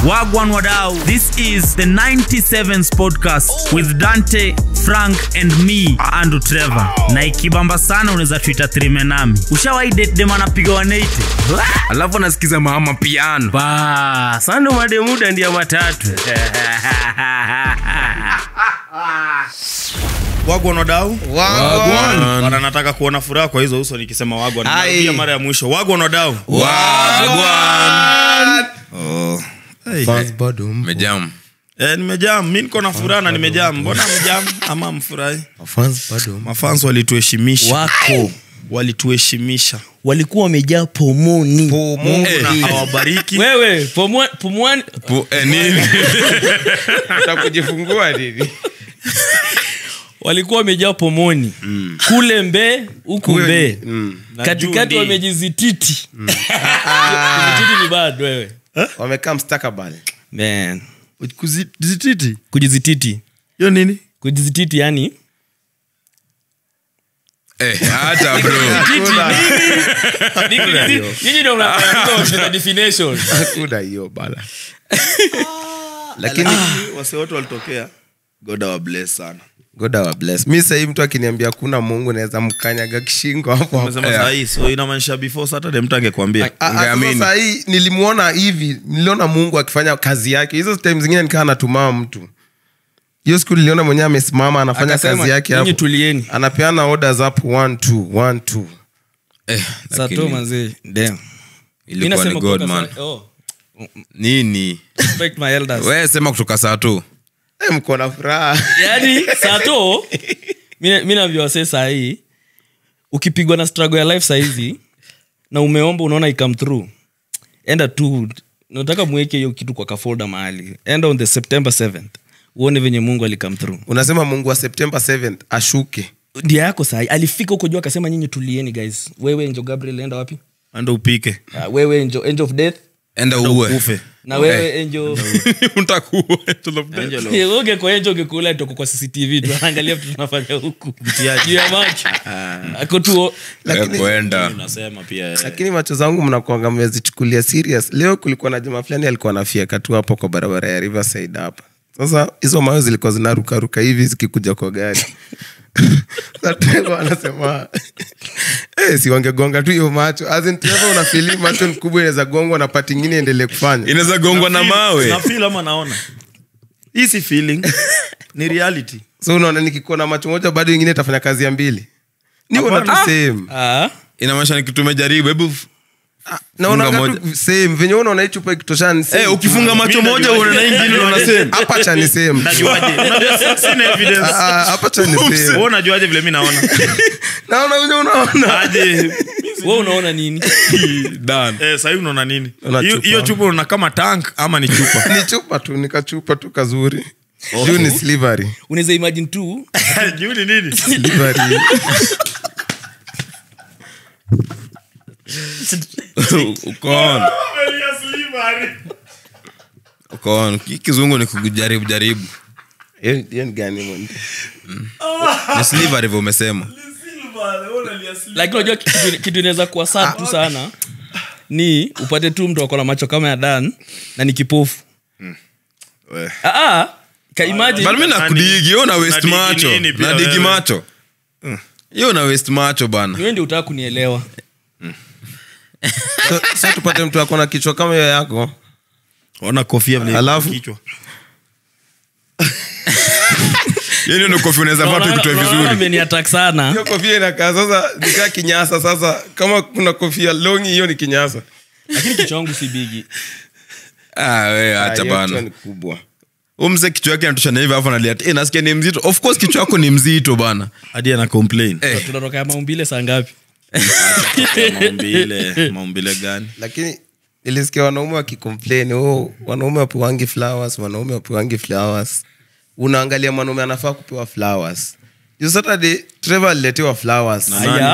Wagwan wadau, this is the 97's podcast with Dante, Frank and me, Andrew Trevor. Na ikibamba sana unaweza tuita Trimenami. Ushawahi date dem anapiga 180? Alafu nasikiza mama piano. Ba, sando mademuda ndia matatu. Wagwan wadau? Wagwan. Wana nataka kuona furaha kwa hizo uso nikisema wagwan. Narudia mara ya mwisho. Wagwan wadau. Wagwan. Oh. Hey. Mejam. Nimejam. Mimi niko na furaha na nimejam. Mbona mjam ama mfurahi? Mafans walituheshimisha. Wako Walituheshimisha. walikuwa wamejaa pomoni. Mungu na awabariki. Wewe, pomoni. Nini? Utakujifungua nini? Walikuwa wamejaa pomoni. Kule mbe, huku mbe. Katikati wamejizititi. Kujizititi ni bad wewe. Wamekaa mstakabali. Man. Kujizititi? Kujizititi. Yo nini? Kujizititi yani Hata bro. Nini ndio unafanya definition? Hakuna hiyo bala. Lakini wase wote walitokea. God wa bless sana. God wa bless. Mimi sasa mtu akiniambia kuna Mungu naweza mkanyaga kishingo hapo. Umesema sasa hii so inamaanisha before Saturday mtu angekwambia. Sasa hii nilimuona hivi, niliona Mungu akifanya kazi yake. Hizo times zingine nikaa natuma mtu. Hiyo siku niliona mwenyewe amesimama anafanya kazi yake hapo. Tulieni. Anapeana orders hapo 1 2 Sato manze. Damn. Ilikuwa ni God man. Nini? Respect my elders. Wewe sema kutoka Sato. Mko na furaha. Yaani Sato mimi naambiwa sasa hii ukipigwa na struggle ya life saizi na umeomba unaona i come through. Enda tu nataka muweke hiyo kitu kwa folder mahali. Enda on the September 7th. Uone venye Mungu alikam through. Unasema Mungu wa September 7th ashuke. Ndio yako sahi. Alifika huko juu akasema nyinyi tulieni guys. Wewe Angel Gabriel enda wapi? Anda upike. Wewe Angel of Death. Enda uwe. Na wewe Angel utakuwa Angel of Death. Wewe kwa Angel ungekula toko kwa CCTV tu angalia vitu tunafanya huku. Juu ya macho. Ako tu lakini kwenda. Unasema pia. Lakini macho zangu mnakuanga mmezichukulia serious. Leo kulikuwa na jamaa fulani alikuwa anafieka tu hapo kwa barabara ya Riverside hapa. Sasa hizo mawe zilikuwa zinaruka hivi zikikuja kwa gari. Sasa anasema si wangegonga tu hiyo macho. As in Trevor una feeling macho mkubwa inaweza gongwa na pati nyingine endelee kufanya. Inaweza gongwa na mawe. Na feel ama naona. Hii si feeling. Ni reality. So unaona nikikuwa macho moja bado nyingine itafanya kazi ya mbili. Ni wana tu same. Inamaanisha nikitumejaribu hebu naona same venye unaona hii chupa ikitoshana same. Ukifunga macho moja unaona nyingine unaona same. Hapa cha ni same. Najuaje? Unajua sina evidence. Hapa cha ni same. Wewe unajuaje vile mimi naona? Naona wewe unaona. Aje. wewe unaona nini? Done. Sasa hivi unaona nini? Hiyo chupa unaona kama tank ama ni chupa? Ni chupa tu, nikachupa tu kazuri. Juu ni slivery. Unaweza imagine tu. Juu ni nini? Slivery. Ukoon kizungu ni kujaribu. Hiyo ni gani mwende? Ni sliver hivyo umesema. Lakini unajua kitu inaweza kuwa sad tu sana ni upate tu mtu akona macho kama ya Dan na ni kipofu. Ka imagine. Bali mimi nakudigi wewe na waste macho. Na digi macho. Yeye na waste macho bana. Wewe ndio utaka kunielewa. Sasa tupate mtu akona kichwa kama hiyo yako. Ona kofia vile alafu kichwa. Yeye ndio kofia unaweza vaa tu vizuri. Mimi ni attack sana. Hiyo kofia inakaa sasa nikaa kinyasa sasa kama kuna kofia longi hiyo ni kinyasa. Lakini kichwa wangu si bigi. Wewe acha bana. Ni kubwa. Umse kichwa yake anatoshana hivi alafu analia. Nasikia ni mzito. Of course kichwa yako ni mzito bana. Hadi ana complain. Tunatoka ya maumbile saa ngapi? Maumbile gani? Lakini nilisikia wanaume wakicomplain, wanaume wapewangi flowers. Unaangalia mwanaume anafaa kupewa flowers. You Saturday Trevor aliletewa flowers.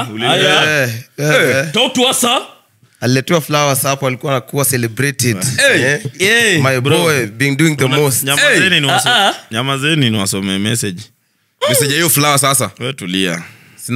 Talk to us sir. Aliletewa flowers hapo alikuwa anakuwa celebrated. My boy being doing the most. Nyamazeni ni wasome message. Message hiyo flower sasa. Wewe tulia.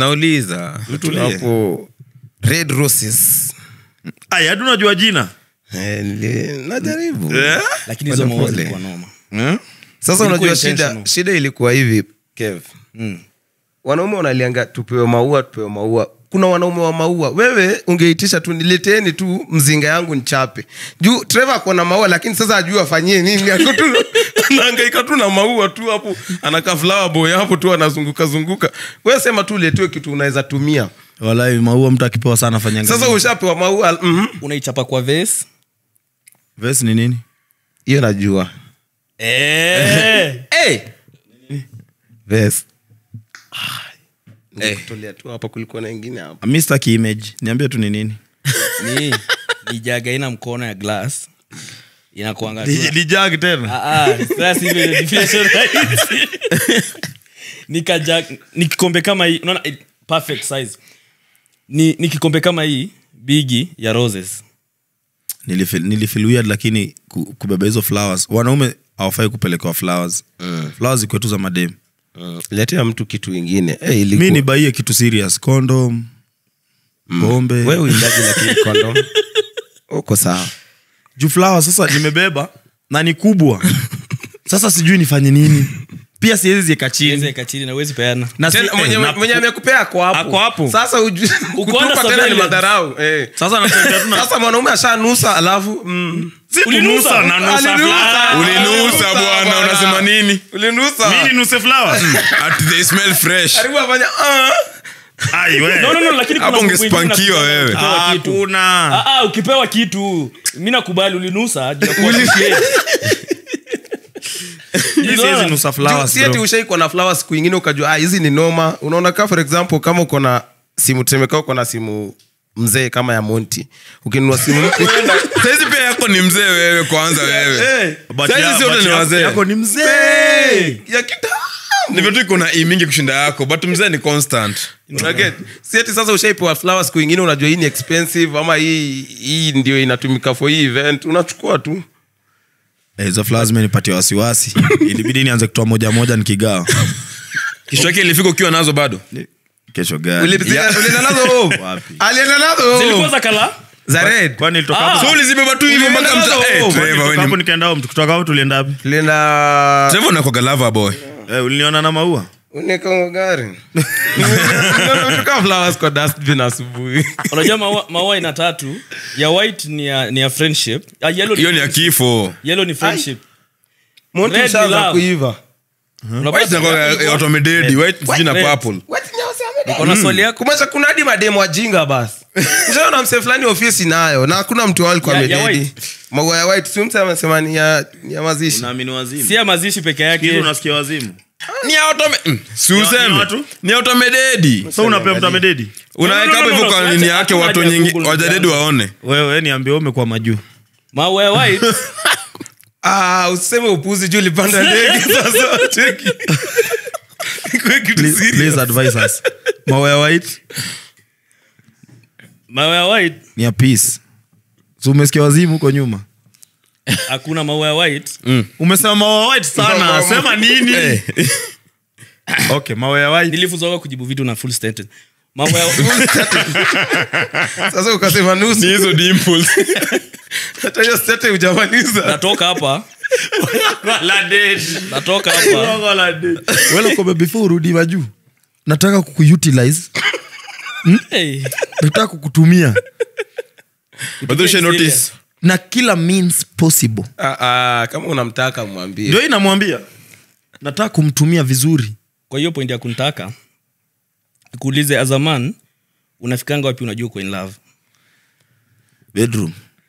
Sinauliza. Hapo red roses. Hadi unajua jina? Najaribu. lakini hizo maua zilikuwa noma. Sasa unajua intentional. shida ilikuwa hivi Kev. Wanaume wanalianga tupewe maua. Kuna wanaume wa maua. Wewe ungeitisha tu nileteeni tu mzinga yangu nichape. Juu Trevor ako na maua lakini sasa ajui afanyie nini. Anahangaika tu na maua tu hapo. Anaka flower boy hapo tu anazunguka. Wewe sema tu letewe kitu unaweza tumia. Walai maua mtu akipewa sana fanyanga. Sasa ushapewa maua. Unaichapa kwa vase. Vase ni nini? Hiyo najua. Vase. Tolea tu hapa kulikuwa na wengine hapa. Mr. Key image. Niambie tu ni nini? Ni jaga ina mkono ya glass. Inakuanga tu. Ni jag tena. Sasa hivi definition right. Ni kikombe kama hii. Unaona perfect size. Ni kikombe kama hii bigi ya roses. Nilifeel weird lakini kubeba hizo flowers. Wanaume hawafai kupelekewa flowers. Flowers kwetu za madem. Letea mtu kitu kingine. Mimi nibaie kitu serious, condom, pombe. Wewe uindaje lakini condom? Uko sawa. Juu flowers sasa nimebeba na ni kubwa. Sasa sijui nifanye nini. Pia siwezi ziweka chini. Na huwezi peana. Na mwenye amekupea ako hapo. Sasa kutupa tena ni madharau. Sasa nataka tuna. Sasa mwanaume ashanusa alafu Ulinusa na nusa flowers. Ulinusa bwana, unasema nini? Ulinusa. Mimi nuse flowers. They smell fresh. Karibu afanya Ai wewe. No lakini hapo ungespankiwa wewe. Hakuna. Ukipewa kitu mimi nakubali ulinusa. Hizi nusa flowers. Si ati ushaiko na flowers siku nyingine ukajua hizi ni noma. Unaona kama for example kama uko na simu tuseme uko na simu mzee kama ya Monty. Ukinunua simu Saizi pia yako ni mzee wewe kwanza wewe. Saizi sio ni wazee. Yako ni mzee. Ya kitambo. Ndivyo tu iko na mingi kushinda yako, but mzee ni constant. Unaget? Si ati sasa ushaipewa flowers siku nyingine unajua hii ni expensive ama hii ndio inatumika for hii event. Unachukua tu. Hizo flowers menipatia wasiwasi. Ilibidi nianze kutoa moja nikigawa. Kesho yake ilifika ukiwa nazo bado. Kesho gani? Ulienda nazo Wapi? alienda nazo Zilikuwa za kala? za red. Kwani ilitoka hapo? So ulizibeba tu hivyo mpaka mta. Trevor wewe Hapo ni nikaenda hapo kutoka hapo tulienda wapi? Tulienda Trevor unakuwa lava boy. Uliniona na maua? uneka gari. Unatoka flowers kwa dustbin asubuhi. Unajua maua ina tatu. Ya white ni ya friendship. Yellow Hiyo ni ya kifo. Yellow ni friendship. Monty Red shaza love. kuiva. White na kwa automededi, white sijui na Red. purple. Niko swali yako. Kumaanisha kuna hadi mademo wajinga basi. Ushaona mse fulani ofisi nayo na hakuna mtu alikuwa Ya amededi. white. Maua ya white sio mtu amesema ni ya mazishi. Unaamini wazimu? Si ya mazishi peke Hizo yake. unasikia wazimu? Ni automededi. Si Ni useme. watu? Ni automededi. So unapea mtu amededi? Unaweka hapo hivyo kwa nini yake watu nyingi wajadedi waone. Wewe niambie umekuwa majuu. Maua ya white. Usiseme upuzi juu ulipanda ndege sasa cheki. Please advise us. Maua ya white Maua ya white. ni ya peace. So umesikia wazimu huko nyuma? Hakuna maua ya white. Umesema maua ya white sana. Sema nini? Okay, maua ya white. Nilifunzwa kujibu vitu na full sentence. Maua ya Sasa ukasema nusu. Ni hizo dimples. Hata hiyo state hujamaliza. natoka hapa. Natoka hapa. Wewe kwa before urudi majuu. Nataka kukuutilize. Hey. Nataka kukutumia But you should notice. na kila means possible. Kama unamtaka mwambie. Ndio inamwambia. Nataka kumtumia vizuri. Kwa hiyo point ya kunitaka kuulize as a man unafikanga wapi unajua uko in love? Bedroom.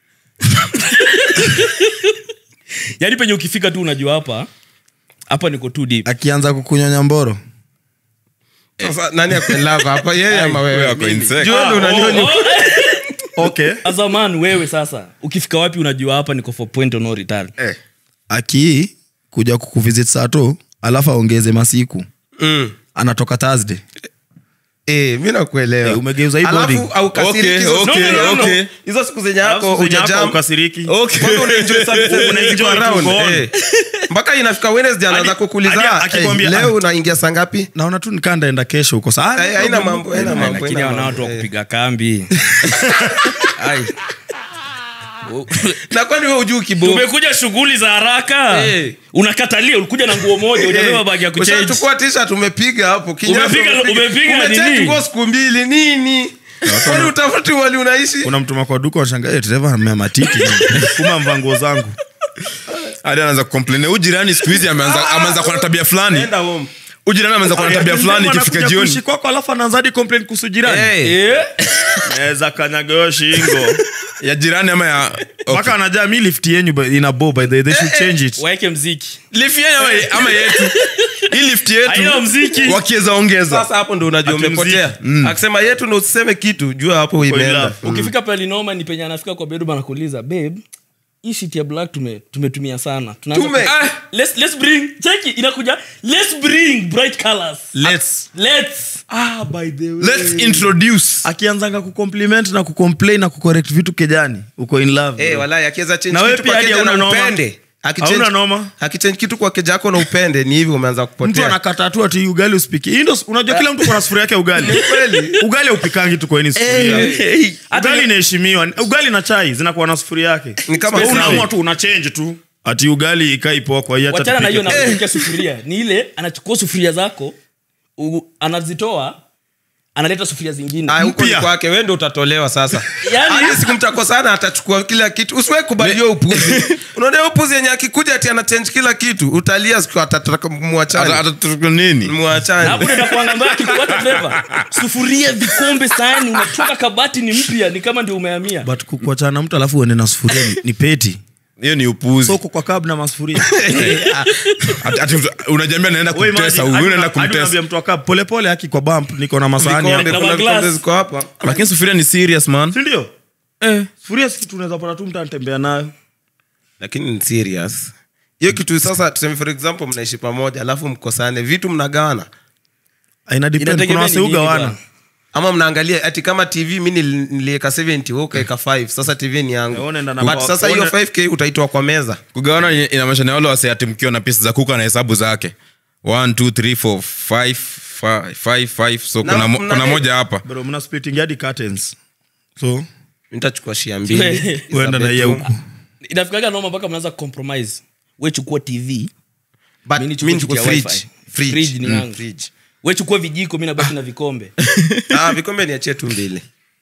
Yaani penye ukifika tu unajua hapa niko too deep. Akianza kukunyonya mboro. Sasa nani ako in love hapa yeye ama Wewe wewe? ako insect. Jua ndio unanyonya. Okay. As a man wewe sasa ukifika wapi unajua hapa niko for point of no return? Aki kuja kukuvisit sato alafu aongeze masiku. Anatoka Thursday. Mimi nakuelewa. Umegeuza hii body. Alafu au kasiriki. Okay. Hizo siku zenye yako hujajam. ukasiriki. Kwanza unaenjoy services unaenjoy around. Mpaka inafika Wednesday anaanza kukuuliza akikwambia, leo unaingia saa ngapi? Naona tu nikanda enda kesho huko saa. Haina mambo, haina mambo. Lakini wana watu wa kupiga kambi. Ai. Na kwani wewe hujui kibo? Tumekuja shughuli za haraka. Unakatalia ulikuja na nguo moja, hujabeba bag ya kuchange. Unachukua t-shirt umepiga hapo. Umepiga umechange nini? nguo siku mbili nini? Kwani utafuti wali unaishi? Unamtuma kwa duka unashangaa Trevor amea matiti. Kuma mva nguo zangu. Hadi anaanza kucomplain. Ujirani siku hizi ameanza kuwa na tabia fulani. Nenda home. Ujirani ameanza kuwa na tabia fulani ikifika jioni. Kushi kwako alafu anaanza hadi complain kuhusu jirani. Naweza kanyaga shingo. Ya jirani ama ya Paka anajaa mi lift yenu ina bow by the way. They should change it. Waeke mziki. lift yenu ama yetu. Hii lift yetu. Haina mziki. Wakiweza ongeza. Sasa hapo ndo unajua Ati umepotea. Akisema yetu ndo usiseme kitu, jua hapo imeenda. Ukifika pale noma ni penye anafika kwa bedroom anakuuliza, babe, hii shit ya black tumetumia sana. Let's bring, check it, inakuja, let's bring bright colors. Let's By the way. let's introduce. Akianzanga kucompliment na kucomplain na kucorrect vitu kejani uko in love. Walai akiweza change Na wewe kitu pia kwa hadi keja hauna na noma. upende. Hauna noma. Akichange kitu kwa keja yako na upende ni hivi umeanza Mtu kupotea. anakata tu ati ugali usipiki. Hii ndio unajua kila mtu kuna sufuria yake ugali. Kweli. Ugali upikangi tu kwa any sufuria. Ugali inaheshimiwa. Ugali na chai zinakuwa na sufuria yake. Ni kama Wewe sawa. unaamua tu una change tu. Ati ugali ikai poa kwa hiyo Wachana na hiyo na tupike. kupikia sufuria. Ni ile anachukua sufuria zako, anazitoa, analeta sufuria zingine. Huko ni kwake, wewe ndio utatolewa sasa. Yaani siku mtakosana atachukua kila kitu. Usiwe kubaliwa upuzi. Unaona upuzi yenye akikuja ati ana change kila kitu, utalia siku atataka muachane. Atatuka nini? Muachane. hapo ndo nakuangambia kifuata Trevor. Sufuria, vikombe, sahani, unatoka kabati ni mpya, ni kama ndio umehamia. But kuachana na mtu alafu uende na sufuria ni peti. Hiyo ni upuzi. Soko kwa kabla na masufuria. Ati unajambia naenda kumtesa huyu, unaenda kumtesa. Anambia mtu akaa pole pole haki kwa bump niko na masahani Vikombe, hapa. kuna glass. vikombe ziko hapa. Lakini sufuria ni serious man. Si ndio? Sufuria si kitu unaweza pata tu mtu anatembea nayo. Lakini ni serious. Hiyo kitu sasa tuseme for example mnaishi pamoja alafu mkosane, vitu mnagawana. Ina depend kuna Inategemea ni waseuga nini wana. bwana. Ama mnaangalia ati kama TV mimi niliweka 70 wewe ukaweka 5. Sasa TV ni yangu. Uone enda na But kwa- sasa hiyo uone- 5k utaitoa kwa meza. Kugawana inamaanisha ni wale wase ati mkiwa na pesa za kuka na hesabu zake 1 2 3 4 5 5 so kuna moja hapa. Bro mna splitting hadi curtains. So Nitachukua shia mbili. uenda na hiyo huko. Inafikaga noma mpaka mnaanza compromise. Wewe chukua TV, But mimi mimi nichukue kitu ya fridge. wifi. Fridge. Fridge ni yangu. Fridge. Wewe chukua vijiko, mimi nabaki na vikombe. Vikombe niachie tu mbili.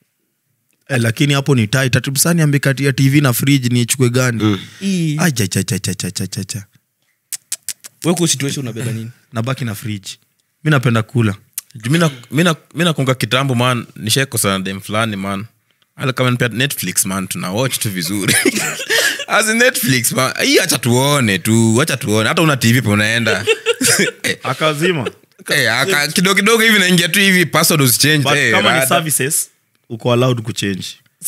Lakini hapo ni tight. Tatubsani ambe kati ya TV na fridge ni ichukue gani? Acha cha cha cha cha cha cha. Wewe kwa situation unabeba nini? Nabaki na fridge. Mimi napenda kula. Mimi nakunga kitambo man, nishakosa na dem fulani man. Ala kama nipea Netflix man, tuna watch tu vizuri. As in Netflix man, hii acha tuone. Hata una TV pa unaenda. Akazima. Kidogo hivi naingia tu hivi password usichange. But kama ni services uko allowed kuchange.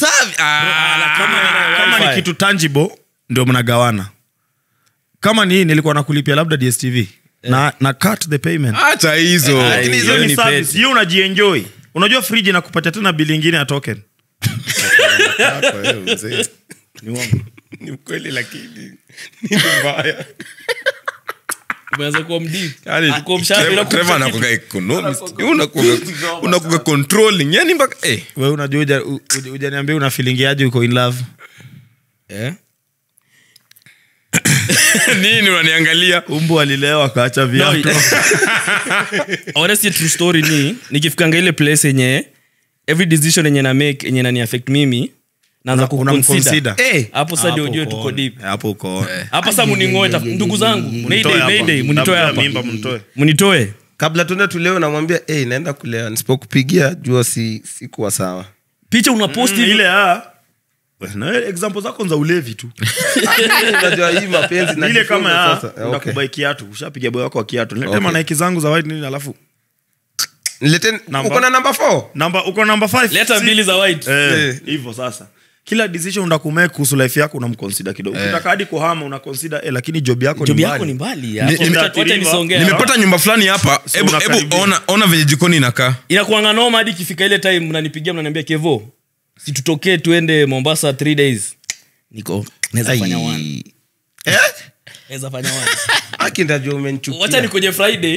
Kama ni kitu tangible ndio mnagawana. Kama ni nilikuwa nakulipia labda DStv na cut the payment. Acha hizo. Lakini hizo ni service. Hiyo unajienjoy. Unajua fridge inakupatia tena bill nyingine ya token. Ni wangu. Ni ukweli lakini ni mbaya. Umeanza kuwa mdii. Yaani Uko mshahara bila Trevor anakuwa economist. Unakuwa controlling. Yaani mpaka Wewe unajua hujaniambia una feeling aje uko in love. nini unaniangalia? Umbu alilewa akaacha viatu. Honestly true story ni nikifikanga ile place yenye every decision yenye na make yenye nani affect mimi naanza kuconsider. Hapo sasa ndio ujue tuko deep. Hapo uko. Hapa sasa mningoe ndugu zangu. Mayday mnitoe hapa. Mimba mnitoe. Mnitoe. Kabla tuende tuleo namwambia naenda kulewa, nisipokupigia jua sikuwa sawa. Picha una post ile na example zako za ulevi tu. Unajua hii mapenzi na Ile kama sasa. unakubai kiatu, ushapiga boy wako wa kiatu. Niletema na Nike zangu za white nini alafu Nilete uko na number 4? Uko number 5. leta mbili za white. Hivyo sasa. Kila decision unakumake kuhusu life yako unamconsider kidogo. Ukitaka hadi kuhama unaconsider lakini job yako ni mbali. Nimepata Nimepata nyumba fulani hapa. Hebu ona venye jikoni inakaa. inakuanga noma hadi ikifika ile time mnanipigia mnaniambia Kevo, si tutokee tuende Mombasa 3 days. Niko naweza fanya one. Naweza fanya one. Aki ndio umenichukia. Wacha ni kwenye Friday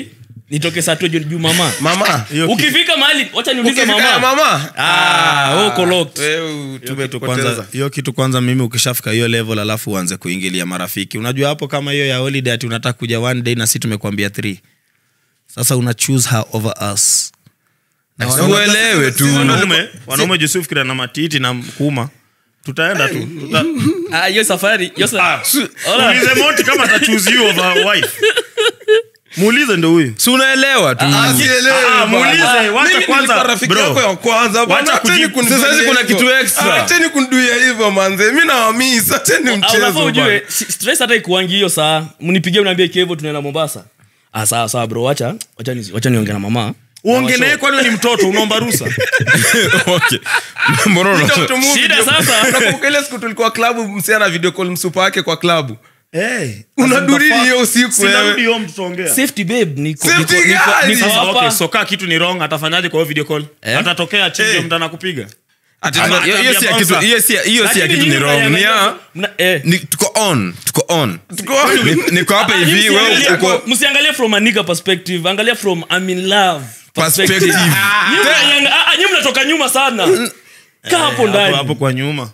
nitoke saa 2 juu mama mama ukifika mahali wacha niulize ukifika mama uko locked wewe kwanza hiyo kitu kwanza mimi ukishafika hiyo level alafu uanze kuingilia marafiki unajua hapo kama hiyo ya holiday ati unataka kuja one day na sisi tumekwambia 3 sasa una choose her over us na uelewe tu wanaume Yusuf kila na matiti na kuma tutaenda tu hiyo safari muulize Monty kama ata choose you over wife muulize ndo huyu si unaelewa tu muulize wacha kwanza rafiki yako ya kwanza wacha kujibu sasa hizi kuna kitu extra acheni kunduia hivyo manze mimi naamini acheni mchezo ujue stress hata ikuangi hiyo saa mnipigie mniambie Kevo tunaenda Mombasa sawa bro wacha niongee na mama uongee naye kwani ni mtoto unaomba ruhusa okay mbona shida sasa nakumbuka ile siku tulikuwa klabu msia na video call msupa wake kwa klabu unadurili hiyo usiku sinarudi home tutaongea safety babe niko hapa okay so kaa kitu ni wrong atafanyaje kwa video call atatokea chini mtu anakupiga hiyo si kitu ni wrong ni tuko on niko hapa hivi wewe uko msiangalie from a nigga perspective angalia from I'm in love perspective nyinyi mnatoka nyuma sana kaa hapo ndani hapo kwa nyuma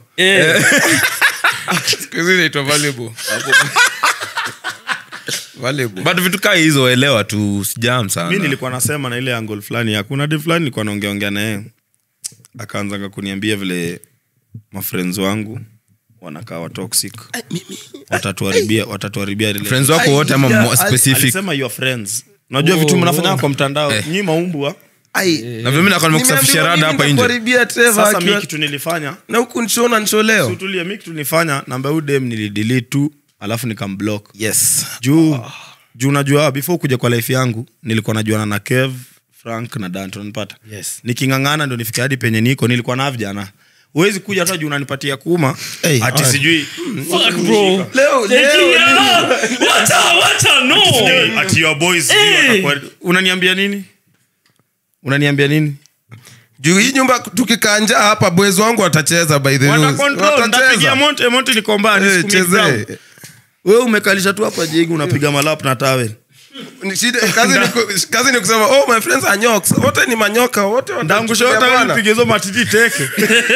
Kizi inaitwa valuable but vitu kaa hizo elewa tu sijam sana mimi nilikuwa nasema na ile angle fulani hakuna de fulani nilikuwa naongea na yeye akaanza kuniambia vile mafriends wangu wanakaa wa toxic watatuharibia ile friends wako wote ama specific alisema your friends unajua vitu mnafanya kwa mtandao nyinyi maumbwa na mimi nakuwa nimekusafishia rada hapa nje sasa mimi kitu nilifanya na huku nishona nisholeo tutulie mimi kitu nilifanya namba udem nilidelete tu alafu nikamblock yes juu unajua before kuja kwa life yangu nilikuwa najuana na Kev Frank na Danto unanipata yes nikingangana ndio nifike hadi penye niko nilikuwa na vijana uwezi kuja hata juu unanipatia kuma ati sijui fuck bro leo wacha no ati your boys unaniambia nini juu hii nyumba tukikanja hapa boys wangu watacheza by the way watapigia Monte nikombani siku mimi wewe umekalisha tu hapa jegi unapiga malap na towel kazi ni kusema oh my friends are nyoks wote ni manyoka wote ndangusha wote nipige hizo matiti teke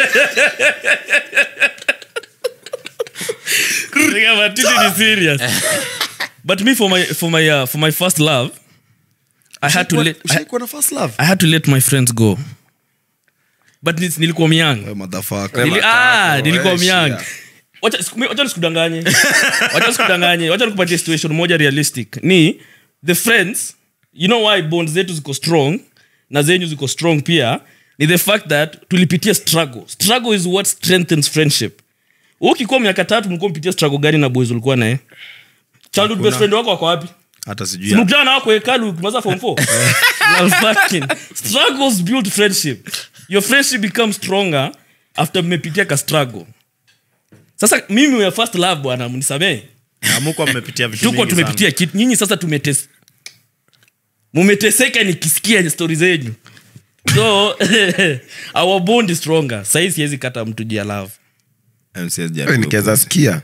kupiga matiti ni serious but me for my first love I had to let my friends go but nilikuwa myang motherfucker nilikuwa myang wacha nisikudanganye wacha nikupatie situation moja realistic ni the friends you know why bonds zetu ziko strong na zenyu ziko strong pia ni the fact that tulipitia struggle is what strengthens friendship ukikuwa miaka 3 mlikuwa mpitia struggle gani na boys ulikuwa naye childhood best friend wako wapi hata sijui mkutana na wako hekalu kumaza form 4 struggles build friendship your friendship becomes stronger after mmepitia ka struggle sasa mimi ya first love bwana mnisamee amuko mmepitia vitu tuko tumepitia kitu nyinyi sasa mumeteseka nikisikia story zenyu so our bond is stronger sasa siwezi kata mtu jia love nikiweza sikia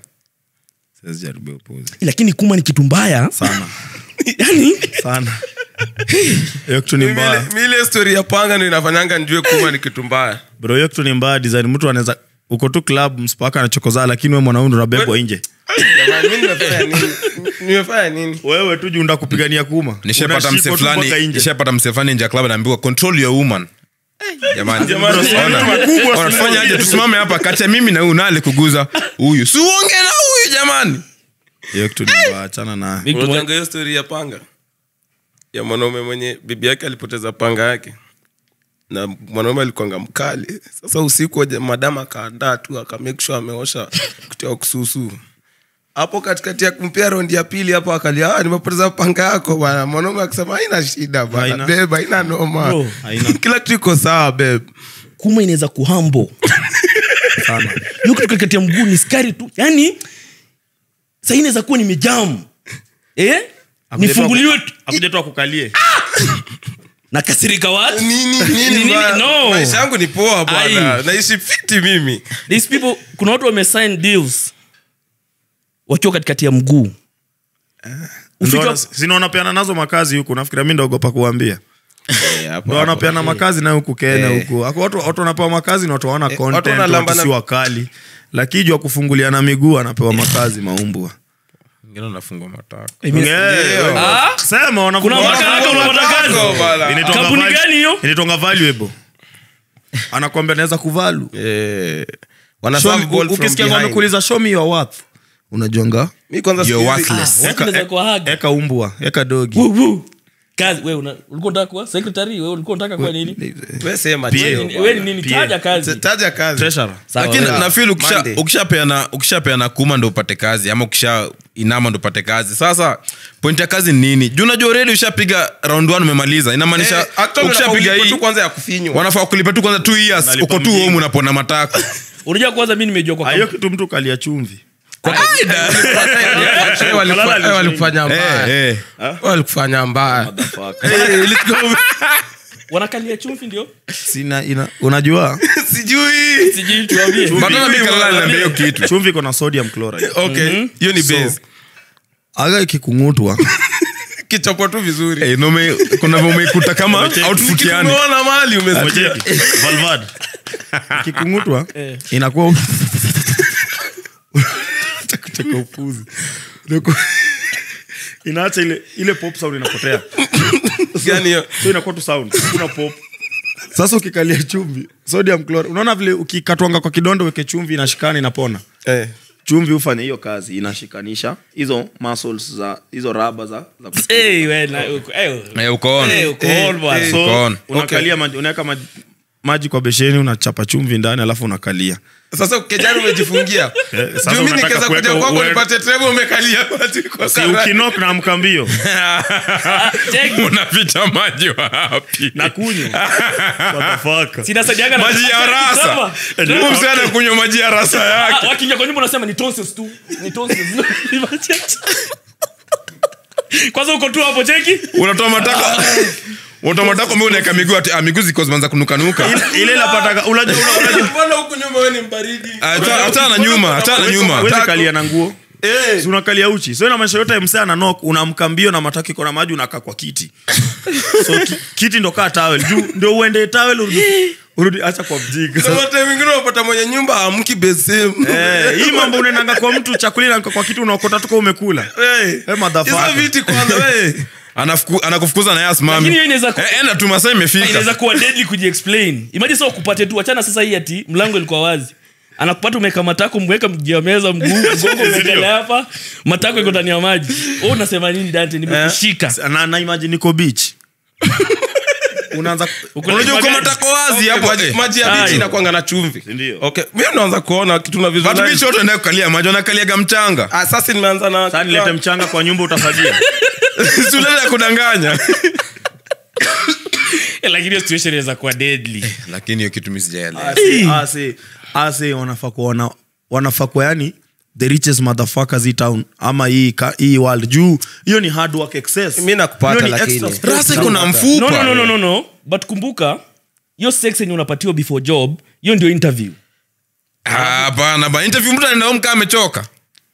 lakini kuma ni kitu mbaya sana yani sana hiyo kitu ni mbaya ile story ya panga ndio inafanyanga nijue kuma ni kitu mbaya bro hiyo kitu ni mbaya design mtu anaweza uko tu club mspaka anachokoza lakini wewe mwanaume unabebwa nje nimefanya nini wewe tu junda kupigania kuma nishapata msefani nje club anaambiwa control your woman jamani wanafanya aje tusimame hapa kati ya mimi na huyu nale kuguza huyu si uonge na huyu jamani hiyo kitu ni mbaya achana na hiyo story ya panga ya mwanaume mwenye bibi yake alipoteza panga yake na mwanaume alikuanga mkali sasa usiku madama akaandaa tu akamake sure ameosha kutia kususu hapo katikati ya kumpia rondi ya pili hapo akalia nimepoteza panga yako bwana mwanaume akasema haina shida bwana beba haina noma kila kitu iko sawa babe kuma inaweza kuhambo sana yuko tukakatia mguu ni skari tu yani sasa inaweza kuwa nimejam nifunguliwe akuja tu akukalie na kasirika watu nini no maisha yangu ni poa bwana naishi fiti mimi these people kuna watu wamesign deals wakiwa katikati ya mguu Sina wanapeana nazo makazi huku. Nafikira mimi ndogopa kuambia. Ndio wanapeana makazi na huku Kenya huku. Watu wanapewa makazi na watu wana content, watu si wakali. Lakini jua kufunguliana miguu anapewa makazi maumbwa. Ngine unafungwa matako. Sema Kuna matakazi. Kampuni gani hiyo? Inatonga valuable. Anakuambia naweza kuvalu. Ukisikia wamekuuliza show me your worth. Unajonga? Mimi kwanza You're worthless. Eka umbwa, eka dogi. Kazi wewe ulikuwa unataka kuwa secretary, wewe ulikuwa unataka kuwa nini? Wewe sema Wewe ni nini? Taja kazi. Treasurer. Lakini na feel ukishapeana kuma ndo upate kazi ama ukisha inama ndo upate kazi. Sasa point ya kazi ni nini? Juu unajua already ushapiga round 1 umemaliza. Inamaanisha ukishapiga hii kwanza ya kufinywa. wanafaa kulipa tu kwanza 2 years uko tu home unapona matako. Unajua kwanza mimi nimejua kwa Hiyo kitu mtu kalia chumvi. Kwa kaida Walikufanya mbaya. Walikufanya mbaya. wanakalia chumvi ndio? Sina unajua? Sijui tuambie. Badala mikalala na hiyo kitu. Chumvi iko na sodium chloride. Okay, hiyo ni base. Aga ikikungutwa Kichapwa tu vizuri. Kuna umekuta kama outfit yani. Unaona mali umesikia. Valvad. Ikikungutwa inakuwa kucheka upuzi. Inaacha ile pop sound inapotea. Gani hiyo? So inakuwa tu sound. Kuna pop. Sasa ukikalia chumvi, sodium chloride. Unaona vile ukikatwanga kwa kidonda weke chumvi inashikana inapona. Chumvi ufanye hiyo kazi, inashikanisha hizo muscles za hizo raba za uko on. So unakalia maji, unaweka maji kwa besheni, unachapa chumvi ndani alafu unakalia. Sasa ukijana umejifungia. Sasa mimi nikaweza kuja kwako nipate treble umekalia maji kwa si ukinok na mkambio. Unaficha maji wapi? Na kunywa. Motherfucker. Sina sadianga na maji ya rasa. Msiana kunywa maji ya rasa yake. Wakinya kwa nyumba unasema ni tonsils tu. Ni tonsils. Kwanza uko tu hapo cheki? Unatoa matako. Unataka mimi unaweka miguu ati miguu ziko zimeanza kunuka. Ile inapataka unajua mbona huko nyuma wewe ni mbaridi. Hata na nyuma. Wewe kalia na nguo. Si unakalia uchi. So ina maisha yote msee ana knock unamkambio na mataki iko na maji unakaa kwa kiti. So kiti ndo kaa towel. Juu ndio uende towel urudi acha kwa mjinga. So wote wengine unapata mwenye nyumba amki base. Hii mambo unaendanga kwa mtu chakula kwa kitu unaokota tu kwa umekula. Motherfucker. Hizo viti kwanza wewe. Anakufukuza na yas mami. Lakini inaweza ena tu masaa imefika. Inaweza kuwa deadly kujiexplain. Imagine sasa ukupate tu achana sasa hii ati mlango ilikuwa wazi. Anakupata umeka matako mweka mjia meza mguu mgongo umekelea hapa matako iko ndani ya maji. Wewe unasema nini Dante nimekushika? Na imagine niko beach. Unaanza unajua kama matako wazi hapo maji ya beach inakuanga na chumvi. Ndio. Okay, mimi naanza kuona kitu na vizuri. Watu beach wote ndio kukalia maji wanakaliaga mchanga. Sasa nimeanza na sasa nilete mchanga kwa nyumba utafagia. Sulele kudanganya. Lakini situation inaweza kuwa deadly. Lakini hiyo kitu mimi sijaelewa. Wanafaa kwa yani the richest motherfuckers in town ama hii world juu hiyo ni hard work excess. Mimi nakupata lakini rasa kuna mfupa. No. But kumbuka hiyo sex yenye unapatiwa before job, hiyo ndio interview. Hapana, ba interview mtu anaenda kama amechoka.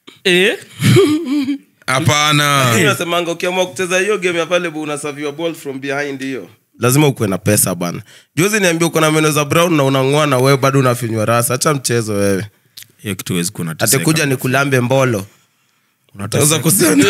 Hapana. Unasemanga ukiamua kucheza hiyo game ya pale una serve your ball from behind hiyo. Lazima ukuwe na pesa bwana. Juzi niambia uko na meno za brown na unang'oa na wewe bado unafinywa rasa. Acha mchezo wewe. Hiyo kitu huwezi kuna teseka. Atakuja ni kulambe mbolo. Unataka kusema.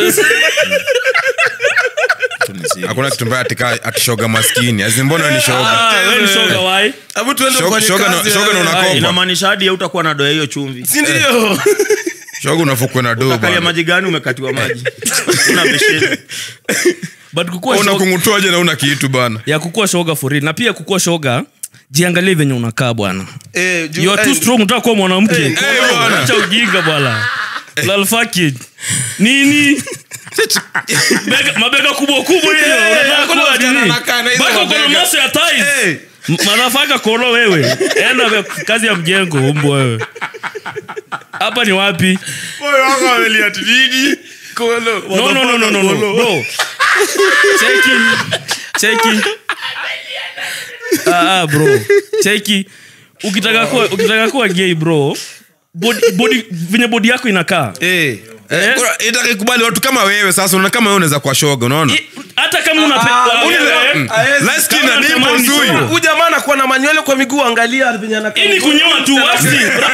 Hakuna kitu mbaya akishoga maskini. Azimbona ni shoga. Wewe ni shoga why? Hebu tuende kwa shoga na unakopa. Inamaanisha hadi hautakuwa na doa hiyo chumvi. Si ndio? Shoga unafukwa na doa. Kali maji gani umekatiwa maji? Una besheni. But kukua shoga unakungutoaje na una kitu bana. Ya kukua shoga for real. Na pia kukua shoga jiangalie venye unakaa bwana. You are too strong unataka kuwa mwanamke. Bwana. Acha ujinga bwana. Lal fucking. Nini? Mabega kubwa hiyo. Unataka kuwa nini? Bako kuna maso ya thighs. Motherfucker kolo wewe. Enda kazi ya mjengo mbwa wewe. Hapa ni wapi? Moyo wangu amelia tididi. Kolo. No. Bro. Cheki. Bro. Cheki. Ukitaka kuwa gay bro. Body venye body yako inakaa. itakikubali watu kama wewe sasa unaona kama wewe unaweza kwa shoga unaona hata kama light skin na dimples huyu huyu jamaa anakuwa na manywele kwa miguu angalia venye anakaa ni kunyoa tu wasi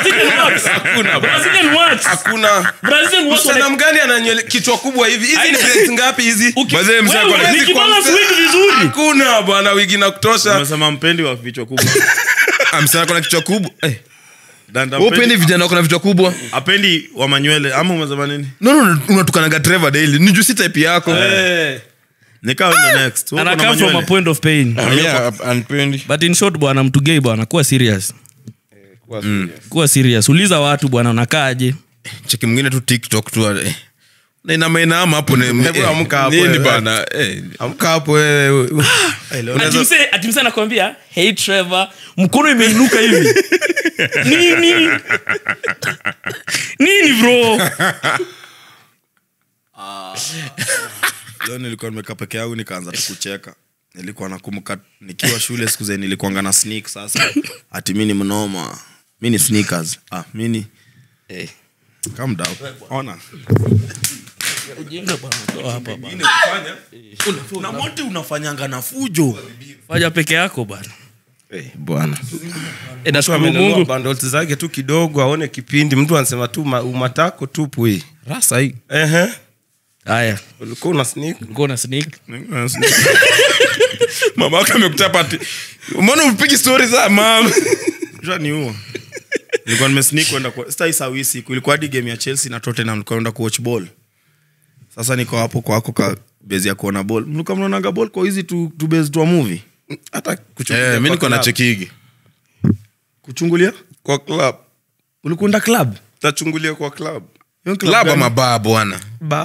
hakuna msana mgani ana nywele kichwa kubwa hivi hizi ni braids ngapi hizi bazee msako na hizi balance wig vizuri hakuna bwana wigi na kutosha Umesema mpendi wa vichwa kubwa. amsako na kichwa kubwa Danda upendi vijana wako na vichwa kubwa apendi wa manywele ama umesema nini? no unatukanaga Trevor daily ni juicy type yako Nikao ndo next. Wewe ana kuna come from a manywele. point of pain anpendi but in short bwana mtu gay bwana kuwa serious uliza watu bwana unakaaje cheki mwingine tu TikTok tu na inama hapo amka hapo nini bana amka hapo wewe atimse anakuambia hey Trevor mkono imeinuka hivi nini bro Leo nilikuwa nimekaa peke yangu nikaanza tu kucheka. Nilikuwa nakumbuka nikiwa shule siku zile nilikuwa na sneak sasa. Ati mimi ni mnoma. Mimi ni sneakers. Mimi calm down. Ona. ujinga bwana toa hapa bwana Na mote unafanyanga na fujo. fanya peke yako bwana bwana nashukuru amenunua Mungu bundles zake tu kidogo aone kipindi mtu anasema tu umatako tupu hii rasa hii haya ulikuwa una sneak uko na sneak mama yako amekutapa ati mbona upigi stories za mama Jua ni huo. Nilikuwa nimesneak kwenda kwa stai sawisi. Kulikuwa hadi game ya Chelsea na Tottenham nilikuwa naenda kuwatch ball. Sasa niko hapo kwako ka base ya kuona ball. Mlikuwa mnaonaga ball kwa hizi tu base tu movie. hata kuchungulia mimi niko na club. chekigi Kuchungulia? kwa club Ulikwenda club? tachungulia kwa club club ama bar bwana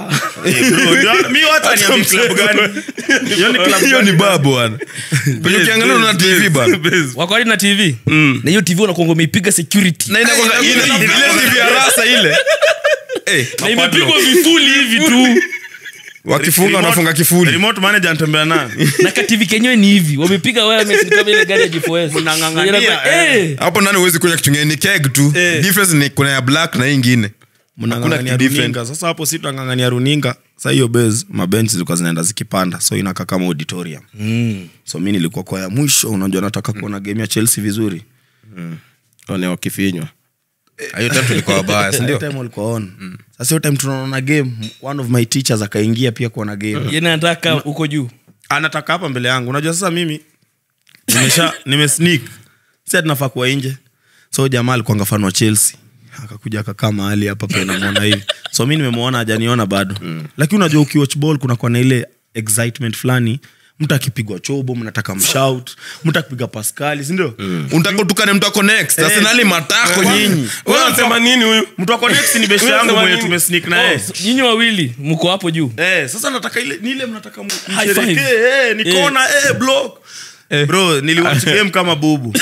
Mimi hata niambie club gani? hiyo ni bar bwana penye ukiangalia una TV bwana wako hadi na TV na hiyo TV unakuwa umeipiga security na inakuwa ile TV ya rasa ile na imepigwa vifuli hivi tu wakifunga wanafunga kifuli Remote manager anatembea nayo. na ka TV kenyewe ni hivi wamepiga waya kama ile gari ya G4S Unang'ang'ania, hapo ndani huwezi kunya kichungeni ni keg tu difference ni kuna ya black na hii nyingine Mnang'ang'ania runinga. Sasa hapo si tunang'ang'ania runinga. Sasa hiyo base mabench zilikuwa zinaenda zikipanda. So inakaa kama auditorium. So mimi nilikuwa kwa ya mwisho unajua nataka kuona game ya Chelsea vizuri. one wakifinywa hiyo time tulikuwa wabaya si Hiyo ndio time walikuwa on. Sasa hiyo time tunaona game, one of my teachers akaingia pia kuona game. yeye anataka huko juu Anataka hapa mbele yangu. Unajua sasa mimi nimesneak. Sasa tunafaa kuwa nje. So jamaa alikuwa ngafano wa Chelsea. Akakuja akakaa mahali hapa pia namuona hivi. So mimi nimemwona hajaniona bado. Lakini unajua ukiwatch ball kuna kwa na ile excitement fulani. Mtu akipigwa chobo mnataka mshout, mtu akipiga Pascal, si ndio? unataka utukane mtu ako next sasa nali matako nyinyi Wewe unasema nini huyu? Mtu ako next ni best yangu mwenye tumesneak na yeye. nyinyi wawili mko hapo juu Sasa nataka ile ni ile mnataka High five. msherekee, ni kona block. Bro, niliwatch game kama bubu.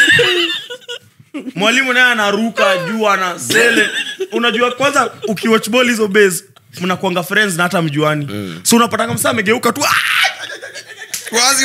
Mwalimu naye anaruka juu ana zele. Unajua kwanza ukiwatch ball hizo base mnakuanga friends na hata mjuani. So unapata msa amegeuka tu. wazi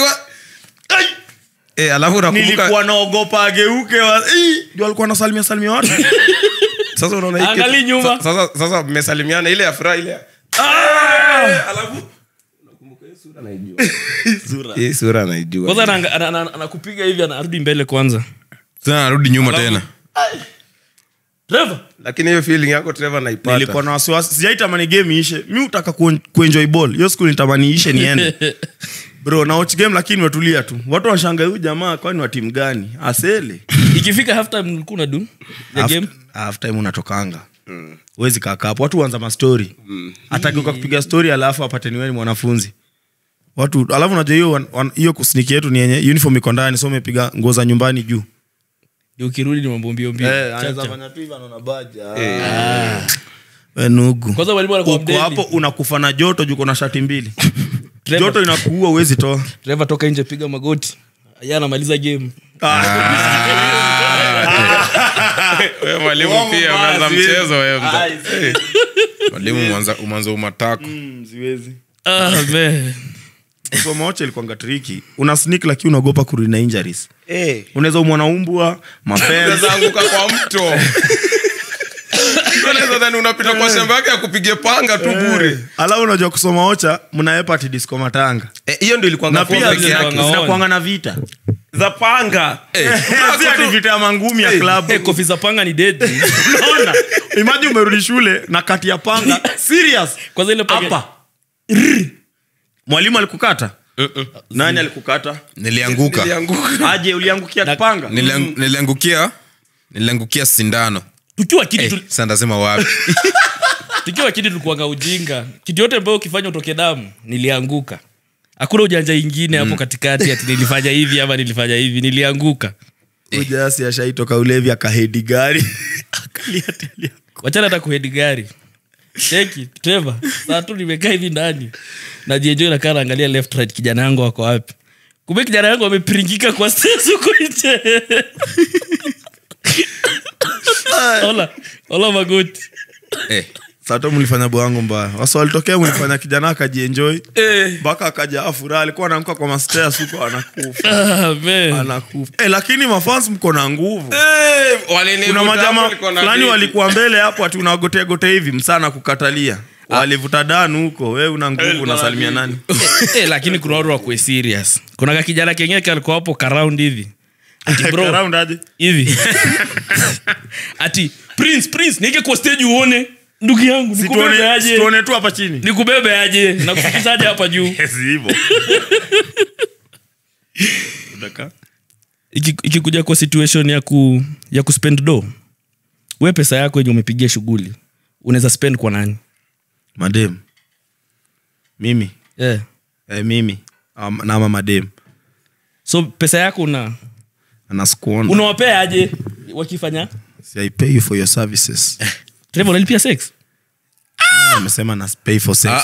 alafu nakumbuka Nilikuwa naogopa ageuke. Ndio alikuwa anasalimia watu. sasa unaona hiki Angalia nyuma. sasa mmesalimiana ile ya furaha ile alafu nakumbuka hii sura anaijua kwanza anakupiga hivi anarudi mbele kwanza tena arudi nyuma tena Trevor lakini hiyo feeling yako Trevor naipata Nilikuwa na wasiwasi. Sijaitamani game iishe. Mimi utaka kuenjoy ball. Hiyo siku nitamani iishe niende. Bro, na watch game lakini wametulia tu. Watu wanashangaa huyu jamaa kwani wa timu gani? Asele. ikifika half time mlikuwa na do ya game Half time unatokanga. Huwezi kaka hapo. Watu huanza ma story. Atageuka kupiga story alafu apate ni wewe ni mwanafunzi. Watu alafu unajua hiyo kusniki yetu ni yenye uniform iko ndani so umepiga nguo za nyumbani juu. ukirudi ni mambo mbio mbio Anaweza fanya tu hivi anaona baja. Wewe nugu. kwanza mwalimu anakuwa Uko mdeli hapo unakufa na joto juu kuna shati mbili. Trevor- Joto inakuua huwezi toa. Trevor toka nje piga magoti yeye anamaliza game wewe mwalimu pia umeanza mchezo wewe mwalimu umeanza umatako Siwezi. man So mocha ilikuwa tricky. Una sneak lakini unaogopa kurudi na injuries. Unaweza umwa na umbwa, mapele. zanguka kwa mto unadhani unapita kwa shamba yake ya kupiga panga tu bure. Alafu unajua kusoma ocha mnaepa ati disco matanga. Hiyo ndio ilikuwa Na pia zinakuanga zinakuanga na vita. za panga. Si ati vita ya mangumi ya club. Kofi za panga ni deadly. Unaona? Imagine umerudi shule na kati ya panga. Serious. Kwanza ile panga Hapa. Mwalimu alikukata? Nani alikukata? Nilianguka. Aje uliangukia panga? Niliangukia sindano. tukiwa kitu Sasa ndasema wapi? tukiwa kitu tulikuanga ujinga. Kitu yote ambayo ukifanya utoke damu nilianguka. Hakuna ujanja ingine hapo katikati ati nilifanya hivi ama nilifanya hivi, nilianguka. Ujasi ashaitoka ulevi akahedi gari. Akalia tele. Wachana hata kuhedi gari. Cheki, Trevor, saa tu nimekaa hivi ndani. Najienjoy na kana angalia left right kijana yangu wako wapi. Kumbe kijana yangu amepringika kwa stairs huko nje. Ola magoti. Sato mlifanya bwangu mbaya. Wasa walitokea mlifanya kijana akajienjoy. Baka akaja furaha alikuwa anaanguka kwa stairs huko anakufa. Anakufa. Lakini mafans mko na nguvu. Kuna majama fulani walikuwa mbele hapo ati unagotea gote hivi msana kukatalia. Walivuta danu huko. Wewe una nguvu unasalimia nani? Lakini kuna watu wako serious. Kuna kijana kingine alikuwa hapo around hivi. Ati bro, around aje? Hivi. Ati Prince, nige kwa stage uone. Ndugu yangu, nikubebe aje? Tuone tu hapa chini. Nikubebe aje? Na kufikizaje hapa juu? Hivyo. Unataka? Ikikuja kwa situation ya kuspend do. Wewe pesa yako yenye umepigia shughuli. Unaweza spend kwa nani? Madem. Mimi. Mimi. Na mama madem. So pesa yako anaskuona. Unawapea aje wakifanya? See, I pay you for your services. Trevor, unalipia sex? Amesema na pay for sex.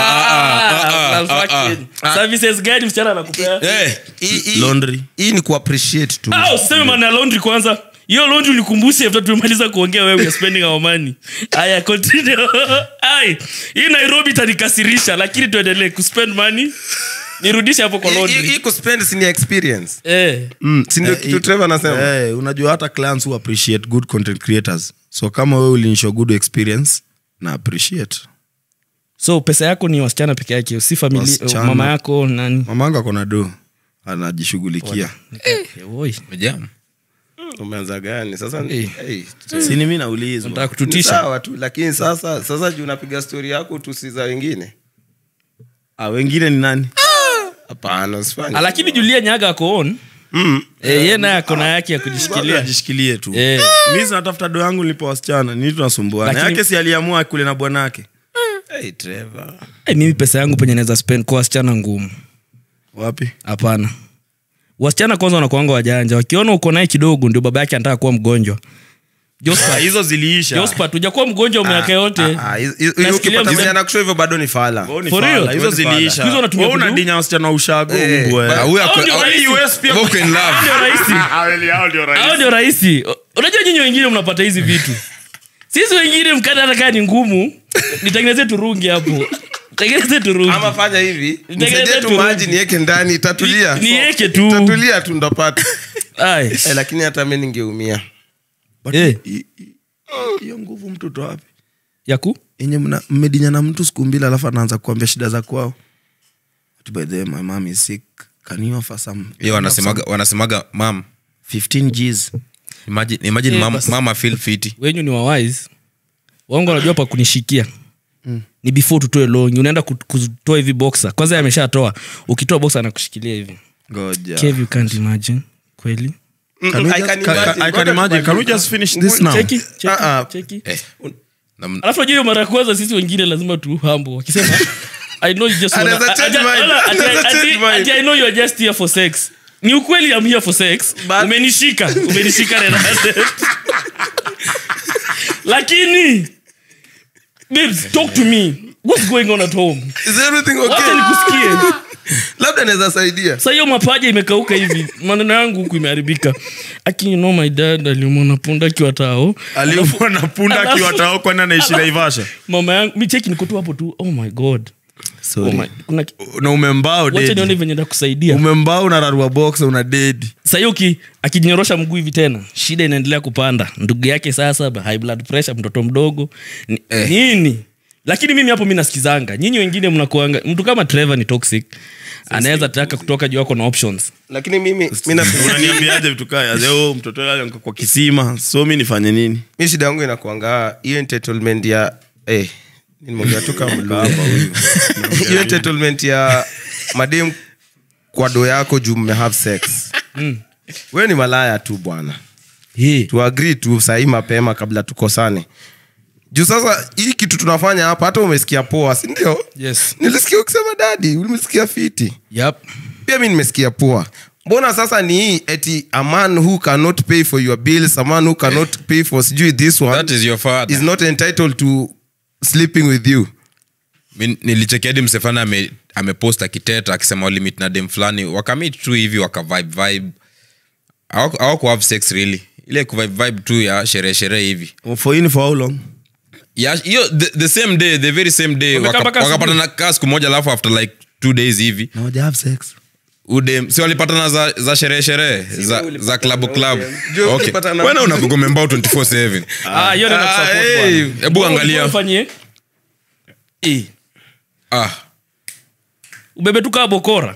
Services gani msichana anakupea? Laundry. Hii ni kuappreciate tu. Useme maana laundry kwanza. Hiyo laundry ulikumbushe after tumemaliza kuongea wewe are spending our money. Aya, continue. Hii Nairobi tanikasirisha lakini tuendelee kuspend money. Nirudishe hapo kwa laundry. Hii kuspend si ni experience. Si ndio kitu Trevor anasema. Unajua hata clients who appreciate good content creators. So kama wewe ulinishow good experience na appreciate. So pesa yako ni wasichana peke yake, si familia, mama yako nani? Mama yangu akona do. Anajishughulikia. Oi, Mjam. Umeanza gani? Sasa si ni mimi nauliza. Nataka kututisha. Sawa tu, lakini sasa juu unapiga story yako tusiza wengine. Wengine ni nani? Hapana, usifanye. Lakini Julia Nyaga ako on. Yeye naye akona yake ya kujishikilia. Jishikilie tu. Mimi natafuta do yangu nilipo wasichana. Nini tunasumbuana? Yake si aliamua kule na bwanake. Trevor. Mimi pesa yangu penye naweza spend kwa wasichana ngumu. Wapi? Hapana. Wasichana kwanza wanakuanga wajanja. Wakiona uko naye kidogo ndio baba yake anataka kuwa mgonjwa. Jospa hizo ziliisha. Jospa tujakuwa mgonjwa miaka yote. Ukipata msichana kusho hivyo bado ni fala. For real? Hizo ziliisha. Hizo unatumia wewe unadinya wasichana ushago mbwe. Huyu ako US pia wako in love. Ndio rahisi. Unajua nyinyi wengine mnapata hizi vitu. Sisi wengine mkata hata kama ni ngumu, nitengeneze turungi hapo. Tengeneze turungi. Ama fanya hivi, nisaidie tu maji niweke ndani itatulia. Niweke tu. Itatulia tu ndapata. Ai. Lakini hata mimi ningeumia. Hiyo nguvu mtoto wapi? Yaku? Yenye mmedinya na mtu siku mbili alafu anaanza kuambia shida za kwao. By the way, my mom is sick. Can you offer some? Wanasemaga mom 15 G's. Imagine mama feel fit. Wenyu ni wise. Wangu anajua pa kunishikia. Ni before tutoe long. Unaenda kutoa hivi boxer. Kwanza ameshatoa. Ukitoa boxer anakushikilia hivi. Ngoja. Kev, you can't imagine. Kweli? I can imagine. Can we just finish this now? Cheki. Alafu hiyo mara kwanza sisi wengine lazima tu humble. Wakisema I know you just want I know you are just here for sex. Ni ukweli I'm here for sex. Umenishika Renate. Lakini babes, talk to me. What's going on at home? Is everything okay? Wacha nikusikie. Labda naweza saidia. Sasa hiyo mapaja imekauka hivi. Maneno yangu huku imeharibika. Aki, you know my dad alimwona punda kiwatao. Alimwona punda kiwatao kwani anaishi Naivasha. Mama yangu, mimi cheki niko tu hapo tu. Oh my god. Sorry. na umembao wacha dedi. nione venye ndakusaidia Umembao unararua box una dedi. sasa akijinyorosha mguu hivi tena shida inaendelea kupanda ndugu yake sasa high blood pressure mtoto mdogo nini lakini mimi hapo mimi nasikizanga nyinyi wengine mnakuanga mtu kama Trevor ni toxic anaweza taka kutoka juu yako na options Lakini mimi Unaniambiaje vitu kaya? Leo mtoto yule kwa kisima. So mimi nifanye nini? mimi shida yangu inakuanga hiyo entitlement ya nimeongea tu kama hapa huyu. Hiyo entitlement ya madem kwa do yako juu mme have sex. Wewe ni malaya tu bwana. Tu agree tu sahi mapema kabla tukosane. Juu sasa hii kitu tunafanya hapa hata umesikia poa, si ndio? yes Nilisikia ukisema daddy, ulimesikia fiti. yep Pia mimi nimesikia poa. Mbona sasa ni eti a man who cannot pay for your bills, a man who cannot pay for sijui this one That is your father. is not entitled to sleeping with you. Nilichekia hadi msefana amepost akiteta akisema walimit na dem fulani wakamit tu hivi wakavibe hawaku have sex really ile kuvibe tu ya sherehe hivi For how long? yeah, the same day the very same day wakapata na kaa siku moja alafu after like 2 days hivi Na waja have sex. udem si walipatana za sherehe za club Joe, okay ulipatana- wewe unakugomea mbao 24/7 hiyo ndio nakusupport hey, bwana hebu angalia ufanye ah ubebe tu kama bokora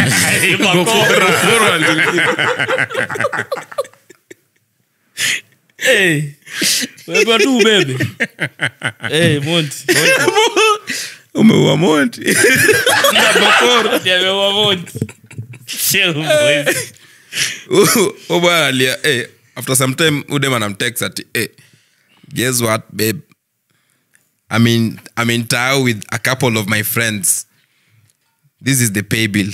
wewe tu ubebe Monty umeua Monty bokora ndio Monty sio boys bwana alia after some time udem anamtext ati guess what babe I'm in town with a couple of my friends. This is the pay bill.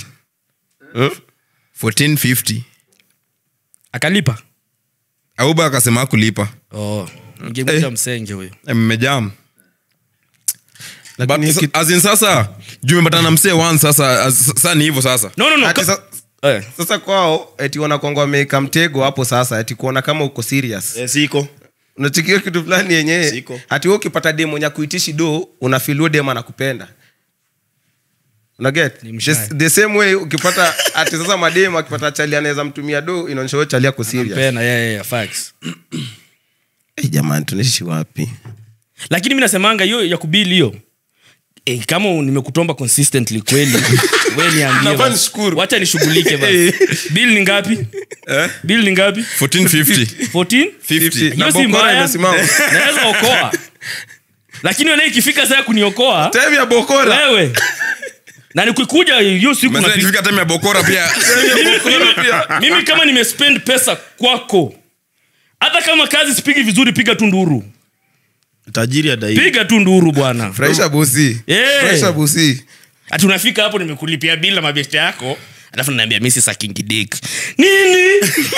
1450. akalipa Auba akasema kulipa. ningemwita msenge huyo Mmejam. Lakini But as in sasa jumepatana na msee one sasa ni hivyo sasa. no ati sasa kwao eti wanakuanga wameweka mtego hapo sasa eti kuona kama uko serious. Siko. Unachikia kitu fulani yenyewe Siko. ati wewe ukipata demo nya kuitishi do unafeel demo anakupenda. Una get the same way ukipata ati sasa mademo akipata chali anaweza mtumia do inaonyesha wewe chali yako serious. pena facts Jamani tunaishi wapi? lakini mimi nasemanga hiyo ya kubili hiyo kama nimekutomba consistently kweli wewe niambie Nafanya basi. shukuru. Wacha nishughulike basi bill ni ngapi bill ni ngapi 1450. 14 Na hiyo si bokora mbaya imesimama. naweza okoa lakini wewe ikifika saa kuniokoa Time ya bokora. wewe na nikikuja hiyo siku Mzee nifika time ya bokora pia. mimi kama nimespend pesa kwako hata kama kazi sipigi vizuri piga tu nduru Tajiri adai. piga tu nduru bwana Fresha busi. Fresha busi. ati unafika hapo nimekulipia bila mabeste yako alafu naniambia mimi si sucking dick nini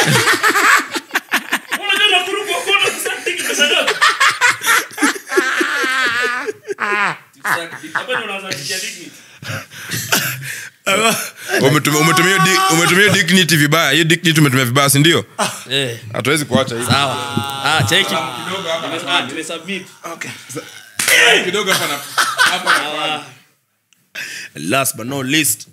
unajua nakuruka kona sucking pesa ngapi hapa ndo unaanza kujadili Umetumia dignity vibaya. Hiyo dignity umetumia vibaya, si ndio? Hatuwezi kuacha hivi. sawa cheki nimesubmit Kidogo hapa. Last but not least.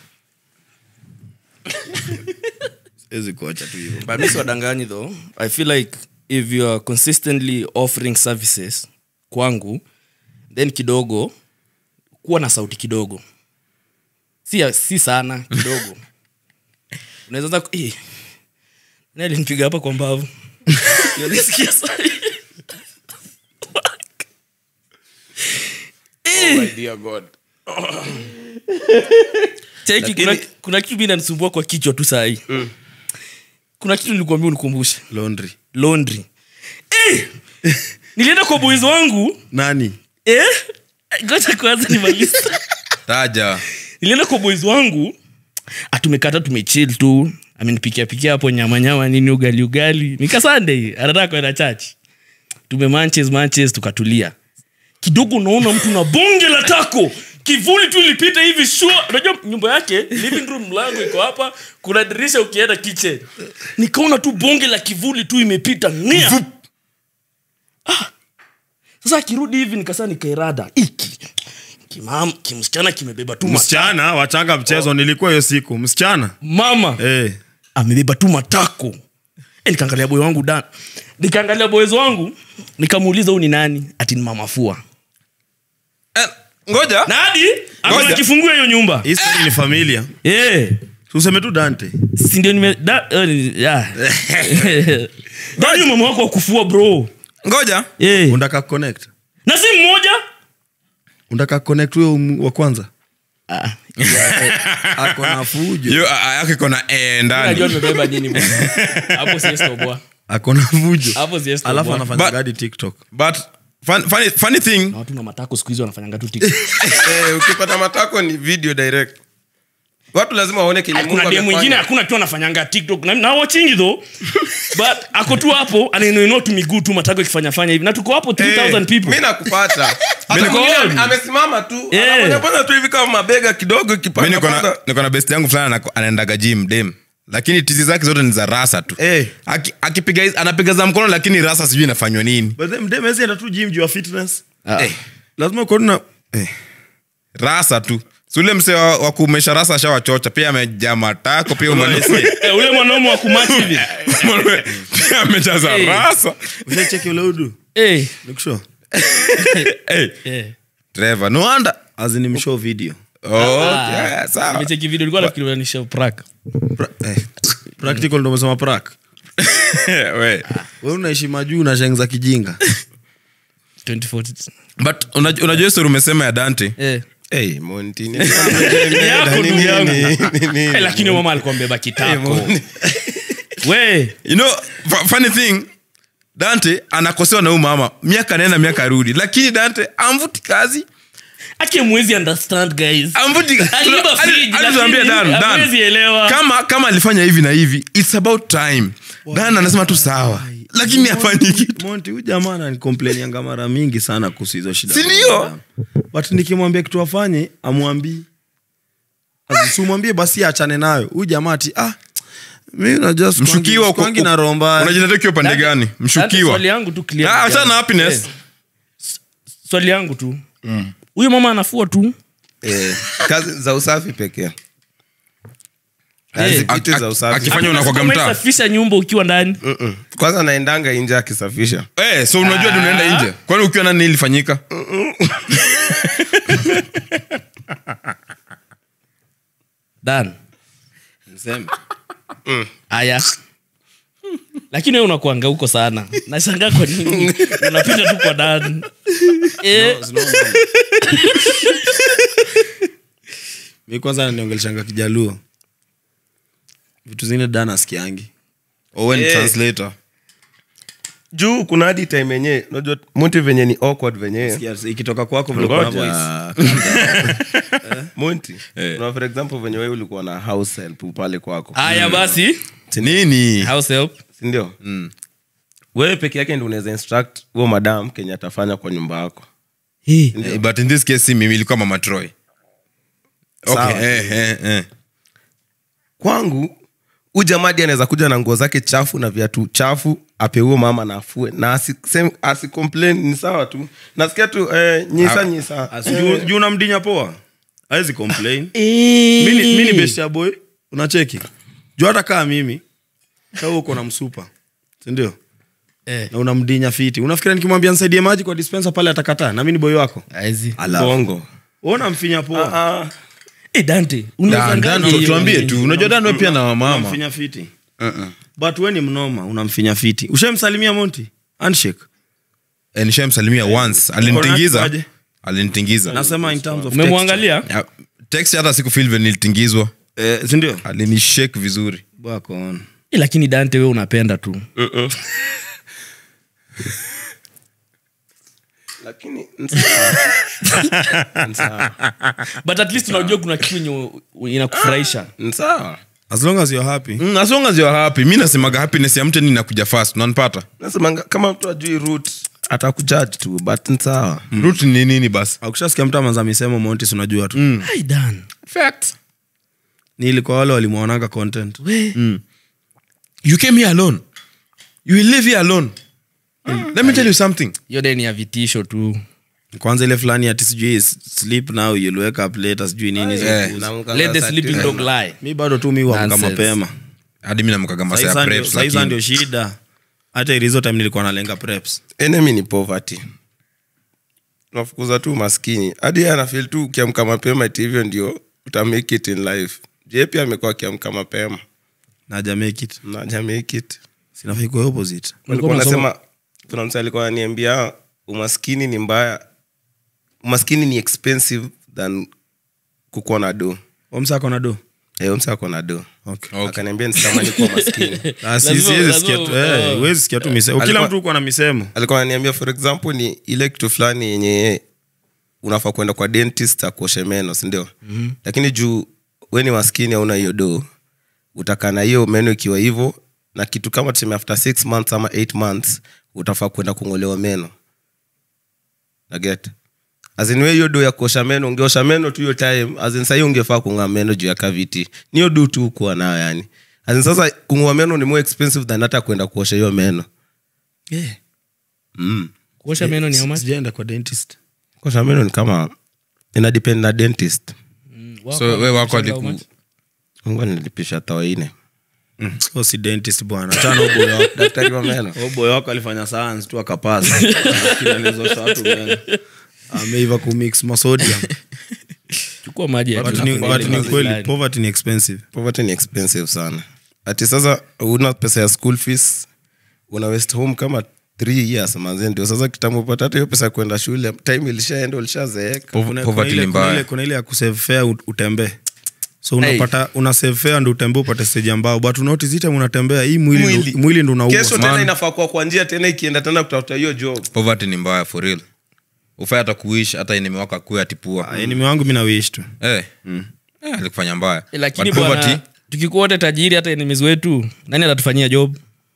Siwezi kuacha tu hivyo. but mimi wadanganyi though I feel like if you are consistently offering services kwangu then kidogo kuwa na sauti kidogo si sana kidogo unaweza nani nipiga hapa kwa mbavu unasikia sahi My dear God. cheki kuna kitu mimi nanisumbua kwa kichwa tu sahi kuna kitu nilikwambia unikumbushe laundry nilienda kwa boys wangu Nani? ngoja kwanza nimalize Taja. nilienda kwa boys wangu atumekata tumechill tu amenipikia hapo nyama nini ugali nika Sunday anataka kwenda church manches tukatulia kidogo unaona mtu na bonge la tako kivuli tu ilipita hivi sure unajua nyumba yake living room mlango iko hapa kuna dirisha ukienda kitchen nikaona tu bonge la kivuli tu imepita nia sasa akirudi hivi nikasema nikairada kimsichana kimebeba tu msichana wachanga mchezo nilikuwa hiyo siku msichana mama amebeba tu matako. Nikaangalia boy wangu Dan, nikaangalia boys wangu, nikamuuliza huyu ni nani? Ati ni mama Fua. Ngoja na hadi akona kifungua hiyo nyumba. History ni familia. Useme tu Dante. Si ndio nime Dani mama wako kufua bro. Ngoja unataka connect na si mmoja, unataka connect wewe wa kwanza. Ako na fujo. Yo yake kona ndani. Unajua nimebeba nini bwana? Hapo si stop. Ako na fujo. Hapo si stop. Alafu anafanya gadi TikTok. But funny thing. Na watu na matako siku hizo wanafanyanga tu TikTok. Ukipata matako ni video direct. Watu lazima waone kile Mungu amefanya. Kuna mwingine hakuna tu anafanyanga TikTok. Na watching though. But ako tu hapo anainua tu miguu tu matako ikifanya hivi. Na tuko hapo 3000 people. Mimi nakupata. Amesimama tu. Anafanya tu hivi kama mabega kidogo kipanda. Mimi niko na best yangu fulani anaendaga gym dem. Lakini tizi zake zote ni za rasa tu. Akipiga anapiga za mkono lakini rasa sijui inafanywa nini. But them dem ezi tu gym juu ya fitness. Lazima uko na rasa tu. Sule mse wa kumesha rasa shawachocha pia amejaa matako pia umalisi. Ule mwanaume wa kumachi hivi. Pia amejaza rasa. Unacheki ule udu. Nikushow. Trevor, no wonder azini mshow video. Okay, sawa. Nimecheki video ilikuwa nafikiri ni show prank. Practical ndo umesema prank. Wewe unaishi majuu na shenza kijinga. 2040. But unajua story umesema ya Dante? Monty. Lakini mama alikuwa mbeba kitako. You know, funny thing, Dante anakosewa na huyu mama. Miaka nenda miaka rudi. Lakini Dante amvuti kazi. Ake mwezi understand guys. Amvuti kazi. Alituambia Dan. Kama alifanya hivi na hivi, it's about time. Dan anasema tu sawa. Lakini hafanyi kitu. Monty huyu jamaa ananikomplainianga mara mingi sana kuhusu hizo shida. Si ndio? But nikimwambia kitu afanye, amwambii. Asimwambie basi aachane nayo. Huyu jamaa ati mimi unajua mshukiwa kwangi na romba. Unajitetea upande gani? Mshukiwa. Swali yangu tu clear. Acha na happiness. Swali yangu tu. Huyu mama anafua tu. Kazi za usafi pekee. Za usafi. Akifanya unakuwa mtaa. Unasafisha nyumba ukiwa ndani. Kwanza naendanga nje akisafisha. So unajua unaenda nje. Kwani ukiwa nani ilifanyika? Dan. Niseme. Aya. Lakini wewe unakuanga huko sana. Nashangaa kwa nini unapita tu kwa Dan. Mimi kwanza naniongeleshanga Kijaluo. Vitu zingine Dan asikiangi. Owen translator. Juu kuna hadi time yenyewe. Unajua Monty venye ni awkward venye. Ikitoka kwako vile kwa voice. Monty. Na for example venye wewe ulikuwa na house help pale kwako. Aya basi. Nini? House help. Si ndio? Wewe peke yake ndio unaweza instruct huo madam Kenya atafanya kwa nyumba yako. But in this case mimi ilikuwa Mama Troy. Okay. Kwangu ujamadi anaweza kuja na nguo zake chafu na viatu chafu apewe mama na afue na asi complain ni sawa tu. Nasikia tu nyisa. Juu unamdinya poa. Haizi complain. Mimi ni best boy. Unacheki. Juu hata kama mimi kama uko na msupa. Si ndio? Na unamdinya fiti. Unafikiri nikimwambia nisaidie maji kwa dispenser pale atakataa? Na mimi ni boy wako. Haizi. Bongo. Uona mfinya poa. Dante, Dan tuambie tu. Unajua Dan wewe pia na mama. Unamfinya fiti. But wewe ni mnoma, unamfinya fiti. Ushamsalimia Monty? Handshake. Nishamsalimia once. Alinitingiza. Nasema in terms of umemwangalia? Text hata siku feel when nilitingizwa. Si ndio? Alinishake vizuri. Bako on. Lakini Dante wewe unapenda tu. Lakini but at least unajua kuna kitu inakufurahisha. Sawa. As long as you're happy. As long as you're happy. Mimi nasemaga happiness ya mtu ni inakuja fast. Unanipata? Nasema kama mtu ajui route atakujudge tu but sawa. Route ni nini basi? Ukishasikia mtu amanza misemo Monty unajua tu. Hai Dan. Fact. Ni ilikuwa wale walimuonaga content. You came here alone. You will live here alone. Let me tell you something. Yote ni ya vitisho tu. kwanza ile fulani ati sijui sleep now you'll wake up later sijui nini Let the sleeping dog lie. mi bado tu mi huamka Nonsense. mapema hadi mimi namkaga masaa ya preps saizi lakini ndio shida hata ilizo time nilikuwa nalenga preps enemy ni poverty. Nafukuza tu maskini hadi anafeel tu ukiamka mapema eti hivyo ndio uta make it in life. Je, pia amekuwa akiamka mapema na jamake it na ja make it. sinafai kuwa opposite Walikuwa nasema kuna mtu alikuwa ananiambia umaskini ni mbaya, umaskini ni expensive than kukuwa na do. omsako na do Msako na do. okay Akaniambia nisitamani kuwa maskini. siwezi sikia tu huwezi sikia tu misemo kila Alikuwa- mtu uko na misemo Alikuwa ananiambia for example ni ile kitu fulani yenye unafaa kwenda kwa dentist akuoshe meno, si ndio? Lakini juu wewe ni maskini hauna hiyo do, utakaa na hiyo meno ikiwa hivyo, na kitu kama tuseme after 6 months ama 8 months utafaa kwenda kungolewa meno. Na get azin hiyo do ya kuosha meno, ungeosha meno tu hiyo time, azin sasa ungefaa kung'oa meno juu ya cavity. Niyo do tu kuwa nayo yani. Azin sasa kung'oa meno ni more expensive than hata kwenda kuosha hiyo meno. Kuosha meno ni how much? sijaenda kwa dentist Kuosha meno ni kama ina depend na dentist. so wewe wako How aliku much? Mungu nilipisha tawaine. si dentist bwana tano boy wako Daktari wa meno. boy wako alifanya science tu akapasa kila nizo watu meno ameiva ku mix masodium Chukua maji ya but tu. ni kweli poverty ni expensive Poverty ni expensive sana. Ati sasa una pesa ya school fees, una waste home kama 3 years manze, ndio sasa kitambo upata hata hiyo pesa ya kwenda shule, time ilishaenda ulishazeeka. poverty ni mbaya kuna ile ya kusave fare utembee so unapata una save fare ndio utembee upate stage ambao but unaoti time unatembea hii mwili ndio unaua Kesho tena inafaa kwa njia tena ikienda tena kutafuta hiyo job. poverty ni mbaya for real ufai hata kuishi hata enemy wako akuwe atipua enemy wangu mimi na wish tu alikufanya mbaya Lakini But poverty bwana tukikuwa wote tajiri hata enemies wetu nani atatufanyia job?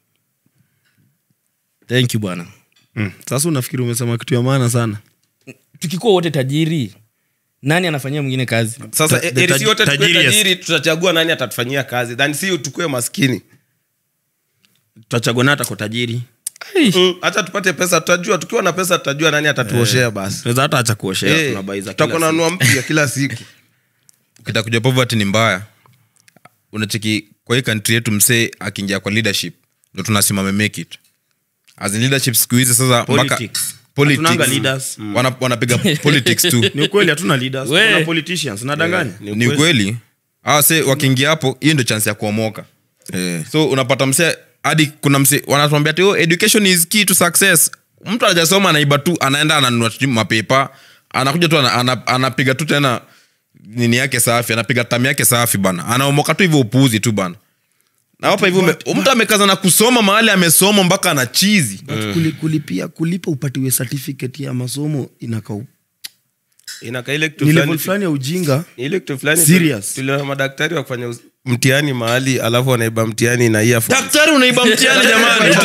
Thank you bwana. sasa unafikiri umesema kitu ya maana sana Tukikuwa wote tajiri nani anafanyia mwingine kazi? Sasa si wote tukue tajiri, yes. tajiri, tutachagua nani atatufanyia kazi. Then si tukue maskini. tutachagua na hata kwa tajiri Hata tupate pesa tutajua, tukiwa na pesa tutajua nani atatuoshea basi. tunaweza hata acha kuoshea tunabaiza tutakuwa kila na nunua mpya kila siku. ukitakuja poverty ni mbaya unacheki kwa hii country yetu msee akiingia kwa leadership ndo tunasimame make it as in leadership siku hizi sasa Politics. Hatunanga leaders. wanapiga politics tu ni ukweli hatuna leaders We. kuna politicians nadanganya ni ukweli se wakiingia hapo hiyo ndio chance ya kuomoka so unapata msee hadi kuna msee wanatuambia ati education is key to success mtu anajasoma anaiba tu anaenda ananunua tu mapepa anakuja tu anapiga tu tena nini yake safi anapiga tamu yake safi bana anaomoka tu hivyo upuzi tu bana na hapa hivyo mtu amekaza na kusoma mahali amesoma mpaka ana chizi kulipa upatiwe certificate ya masomo Inaka ile kitu ni level fulani fulani ya ujinga ile kitu fulani Serious. tuliona madaktari wa kufanya mtihani mahali alafu wanaiba mtihani na earphone. daktari unaiba mtihani jamani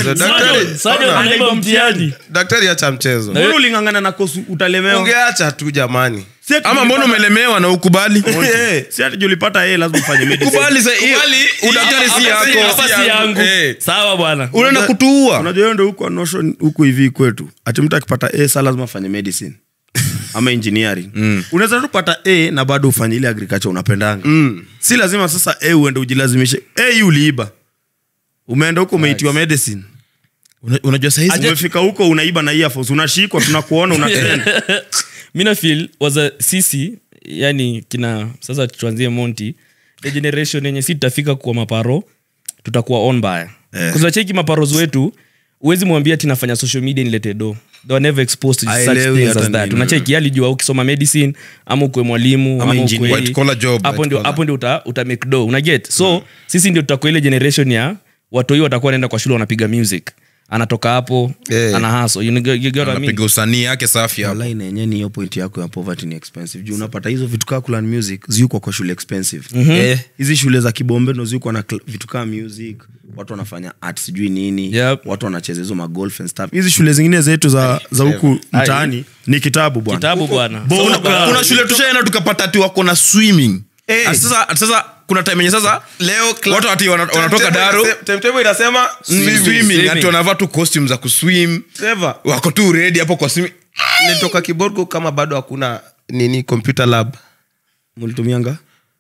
Anaiba mtihani. Daktari acha mchezo. mbona ulingangana na kosu utalemewa Ungeacha tu jamani. ama mbona umelemewa na ukubali si ati julipata lazima ufanye medicine kubali udaktari si yako Hapa si yangu. Sawa bwana. unaenda kutuua unajua hiyo ndio huko notion huku hivi kwetu ati mtu akipata sasa lazima afanye medicine ama engineering unaweza tu kupata na bado ufanye ile agriculture unapendanga si lazima sasa uende ujilazimishe hii uliiba umeenda huko umeitiwa medicine unajua sahizi umefika huko unaiba na earphones unashikwa tunakuona unatenda Mina feel waza sisi yani kina sasa tuanzie Monty the generation yenye si tutafika kwa maparo tutakuwa on by kwa cheki maparos wetu uwezi mwambia tinafanya social media nilete do they were never exposed to such Haelewi things hata as that nini. unacheki alijua ukisoma medicine ama ukwe mwalimu ama engineer. ukwe White collar job, hapo white ndio collar. hapo ndio uta make do una get so sisi ndio tutakuwa ile generation ya watu hiyo watakuwa wanaenda kwa shule wanapiga music anatoka hapo ana hustle you get what I mean anapiga usanii yake safi hapo line yenyewe ni hiyo point yako ya poverty ni expensive juu unapata hizo vitu kaa kulan music ziuko kwa shule expensive hizi shule za kibombe ndo ziuko na vitu kaa music watu wanafanya art sijui nini Yep. watu wanacheza hizo magolf and stuff hizi shule zingine zetu za huku mtaani ni kitabu bwana kitabu bwana kuna shule tushaenda tukapata ati wako na swimming sasa kuna time yenye sasa Leo watu ati wanatoka daro timetable inasema swimming ati wanavaa tu costume za kuswim Never. wako tu ready hapo kwa swimming nilitoka Kiborgo kama bado hakuna nini computer lab. Mlitumianga?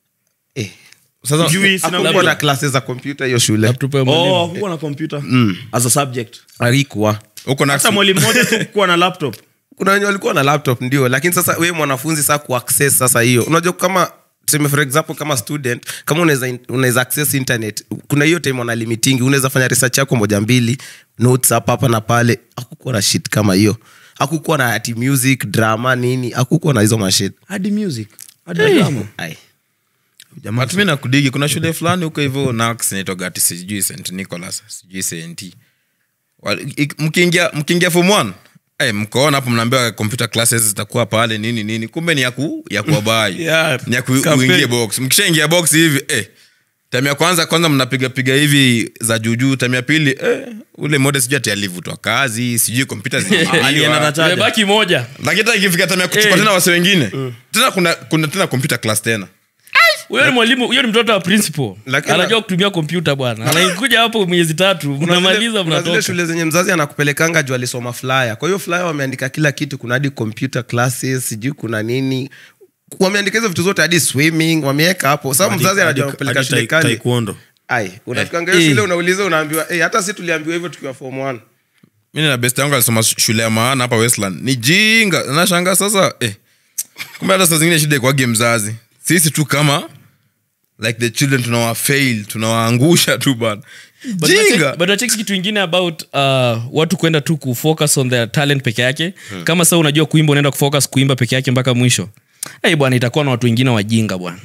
Sasa Hakukuwa na classes za computer hiyo shule. Hakukuwa na computer as a subject. Alikuwa. uko na Hata mwalimu mmoja tulikuwa na laptop. Kuna wenye walikuwa na laptop ndio, lakini sasa wewe mwanafunzi sasa kuaccess sasa hiyo. Unajua kama tuseme for example kama student, kama unaweza access internet, kuna hiyo time wana limiting, unaweza fanya research yako moja mbili, notes hapa na pale. Hakukuwa na shit kama hiyo. Hakukuwa na ati music, drama nini, hakukuwa na hizo mashit. Hadi music, hadi drama. Ai. jamaa mimi nakudigi kuna shule fulani huko hivyo Nax inaitwa Gati sijui St Nicholas sijui St. Mkiingia form 1 mkoona hapo mnaambiwa computer classes zitakuwa pale nini kumbe ni ya kuwabai ni ya kuingia box. Mkishaingia box hivi time ya kwanza mnapiga hivi za juujuu, time ya pili ule mode sijui ati alivutwa kazi sijui computer alienda na charger baki moja, lakini ikifika time ya kuchukua tena wase wengine tena kuna tena computer class tena. Huyo ni mwalimu, huyo ni mtoto wa principal. Anajua kutumia kompyuta bwana. Anakuja hapo miezi 3, mnamaliza mnatoka. Zile shule zenye mzazi anakupelekanga juu alisoma flyer. Kwa hiyo flyer wameandika kila kitu, kuna hadi computer classes, sijui kuna nini. Wameandika hizo vitu zote hadi swimming, wameweka hapo. Sasa mzazi anajua kupeleka shule kali. Taekwondo. Unafikanga hiyo shule unauliza unaambiwa, hata sisi tuliambiwa hivyo tukiwa form 1. Mimi na best yangu alisoma shule ya maana hapa Westland. Ni jinga. Nashangaa sasa kumbe hata saa zingine shida kwa game mzazi. Sisi tu kama like the children tunawaangusha tu bana. Jinga. But I check kitu kingine about watu kwenda tu kufocus on their talent peke yake. Kama sasa unajua kuimba unaenda kufocus kuimba peke yake mpaka mwisho. Bwana itakuwa na watu wengine wajinga bwana.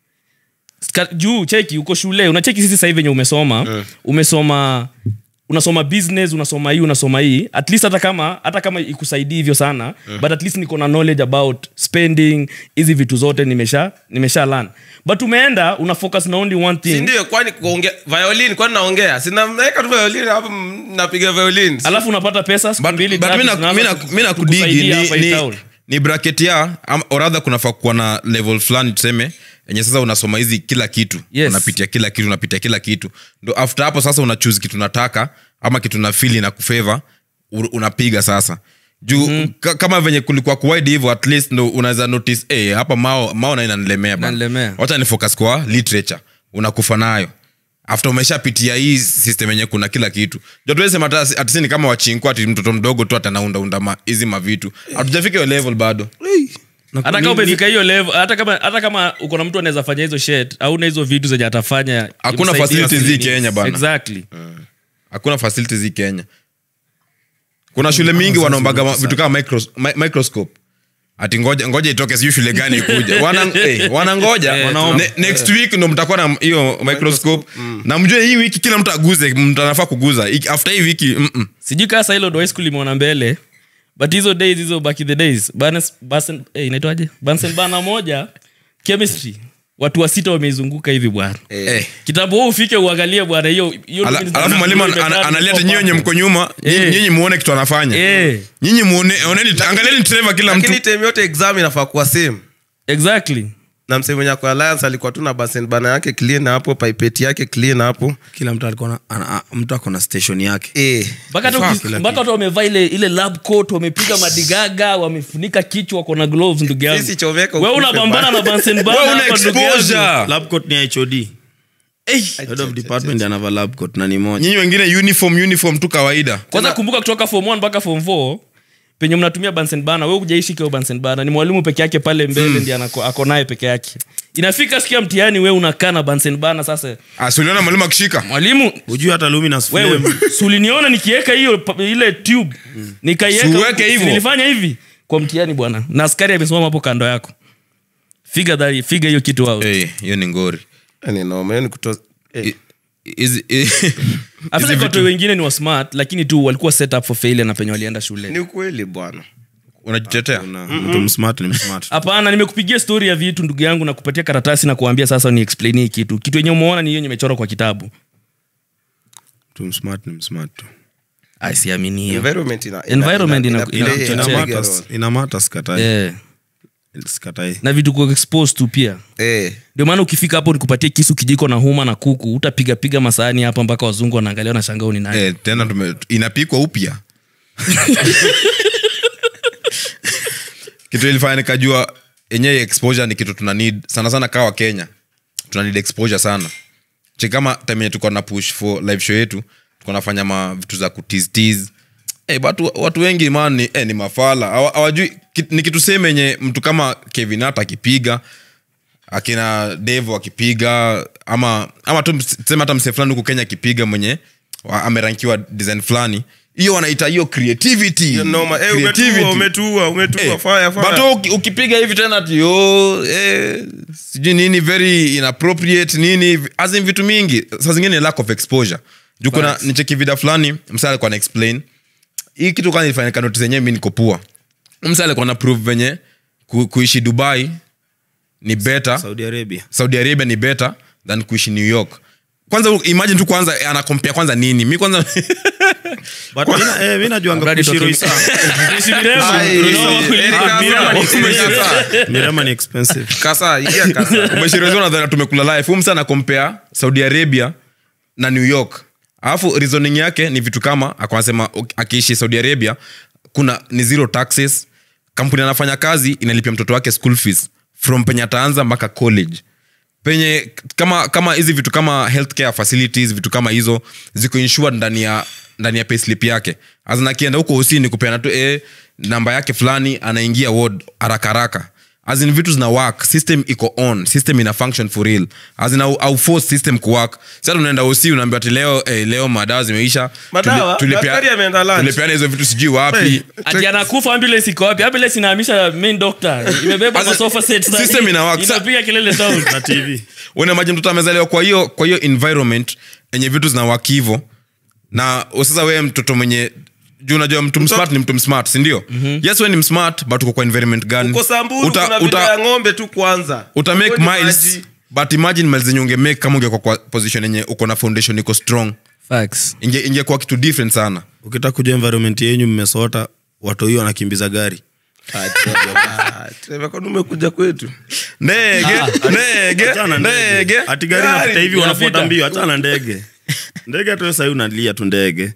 Juu cheki uko shule, unacheki sisi sasa hivi venye umesoma unasoma business, unasoma hii at least hata kama ikusaidii hivyo sana but at least niko na knowledge about spending hizi vitu zote nimesha learn. But umeenda una focus na only one thing. Si ndio kwani kuongea violin kwani naongea? Sina naweka tu violin hapo napiga violin. Alafu unapata pesa siku mbili. Mimi nakudigi ni bracket ya or rather kunafaa kuwa na level fulani tuseme yenye sasa unasoma hizi kila kitu. Unapitia kila kitu ndo after hapo sasa una choose kitu unataka ama kitu na feel na kufavor unapiga sasa juu kama venye kulikuwa kuwide hivyo at least ndo unaweza notice hapa mao na inanilemea bana, wacha ni focus kwa literature unakufa nayo after umeshapitia hii system yenye kuna kila kitu. Ndio tuweze atisini kama wachinko ati mtoto mdogo tu atanaunda hizi mavitu. Hatujafika hiyo level bado. Hata kama umefika hiyo level, hata kama uko na mtu anaweza fanya hizo shit au na hizo vitu zenye atafanya, hakuna facilities hii Kenya bana. Exactly. Hakuna facilities hii Kenya. Kuna shule mingi wanaombaga vitu kama microscope. Ati ngoja itoke sio shule gani ikuja. Wanangoja next week ndo mtakuwa na hiyo microscope. Na mjue hii wiki kila mtu aguze, mtu anafaa kuguza. After hii wiki sijui kasa hilo ndo high school imeona mbele. But hizo back in the days. Inaitwaje? Bunsen bana moja chemistry. Watu wa 6 wameizunguka hivi bwana. Kitabu wewe ufike uangalie bwana hiyo. Alafu mwalimu analeta nyinyi mko nyuma, nyinyi muone kitu anafanya. Nyinyi oneni angalieni Trevor kila mtu. Lakini time yote exam inafaa kuwa same. Exactly. Na msemo mwenye kwa Alliance alikuwa tu na Bunsen bana yake clean na hapo, pipette yake clean na hapo. Kila mtu alikuwa mtu ako na station yake. Mpaka watu wamevaa ile lab coat, wamepiga madigaga, wamefunika kichwa, wako na gloves ndugu yangu. Sisi chomeka. Wewe unapambana na Bunsen bana hapa ndugu yangu. Lab coat ni HOD. Head of department anava lab coat na ni moja. Nyinyi wengine uniform tu kawaida. Kwanza kumbuka kutoka form 1 mpaka form 4 penye mnatumia Bunsen bana, wewe hujaishi kwa Bunsen bana, ni mwalimu peke yake pale mbele ndiye ako naye peke yake. Inafika sikia mtihani wewe unakaa na Bunsen bana sasa. Uliona mwalimu akishika? Mwalimu hujui hata luminous flame. Wewe uliniona nikiweka hiyo ile tube nikaiweka hivyo. Nilifanya hivi kwa mtihani bwana. Na askari amesimama hapo kando yako. Figure hiyo kitu out. Hiyo ni ngori. Ni normal kutoa Afisa watu wengine ni wa smart lakini tu walikuwa set up for failure na penye walienda shule. Ni kweli bwana. Unajitetea? Mtu msmart ni msmart. Hapana, nimekupigia story ya vitu ndugu yangu na kupatia karatasi na kuambia sasa ni explain hii kitu. Kitu yenyewe umeona ni hiyo nimechora kwa kitabu. Mtu msmart ni msmart tu. Siamini hiyo. Environment ina matters katai. Sikatai. Na vitu kwa exposed tu pia. Ndio maana ukifika hapo nikupatie kisu kijiko na huma na kuku, utapiga masahani hapa mpaka wazungu wanaangalia na shangao ni nani. Tena inapikwa upya. kitu ilifanya nikajua yenyewe exposure ni kitu tuna need sana sana kawa Kenya. Tuna need exposure sana. Kama time yetu tuko na push for live show yetu, tuko nafanya vitu za kutiz. Watu wengi man ni mafala. Hawajui ni kitu sema yenye mtu kama Kevin Hart akipiga, akina Devo akipiga, ama tu sema hata mse fulani huko Kenya akipiga mwenye amerankiwa design fulani. Hiyo wanaita hiyo creativity. Umetua fire. But ukipiga hivi tena sijui nini very inappropriate nini as in vitu mingi. Sasa zingine lack of exposure. Juu kuna nicheki video fulani msale alikuwa na explain. Hii kitu kwani ilifanyika notice yenyewe mimi niko poa. Msale alikuwa na prove venye kuishi Dubai ni better. Saudi Arabia ni better than kuishi New York. Kwanza imagine tu kwanza ana compare kwanza nini? Mimi kwanza but mimi najua ngakushiro isa. Mirama ni expensive. Kasa. Umeshiro zona dhana tumekula life. Msa na compare Saudi Arabia na New York. Alafu reasoning yake ni vitu kama akasema akiishi Saudi Arabia kuna ni zero taxes. Kampuni anafanya kazi inalipia mtoto wake school fees from penye ataanza mpaka college. Penye kama hizi vitu kama healthcare facilities, vitu kama hizo ziko insured ndani ya payslip yake. Azana kienda huko usini kupeana tu namba yake fulani anaingia ward haraka. As in vitu zina work, system iko on, system ina function for real. As in au force system ku work. Sasa unaenda usi unaambia ati leo madawa zimeisha. Tulipeana hizo vitu sijui wapi. Ati anakufa ambulance iko wapi? Ambulance inahamisha main doctor. Imebeba kwa sofa set. System ina work. Inapiga kelele sound na TV. Una imagine mtoto amezaliwa kwa hiyo environment yenye vitu zina work hivyo. Na sasa wewe mtoto mwenye juu unajua mtu smart ni mtu smart, si ndio? Yes, wewe ni smart but uko kwa environment gani? Uko Samburu kuna video ya ng'ombe tu kwanza. Uta make miles but imagine miles zenye unge make kama ungekuwa kwa position yenye uko na foundation iko strong. Facts. Ingekuwa kitu different sana. Ukitaka kujua environment yenu mmesota, watu hiyo wanakimbiza gari. Trevor, kwa umekuja kwetu. Ndege. Ati gari napita hivi wanafuata mbio, acha na ndege. Ndege tu sasa unalia tu ndege.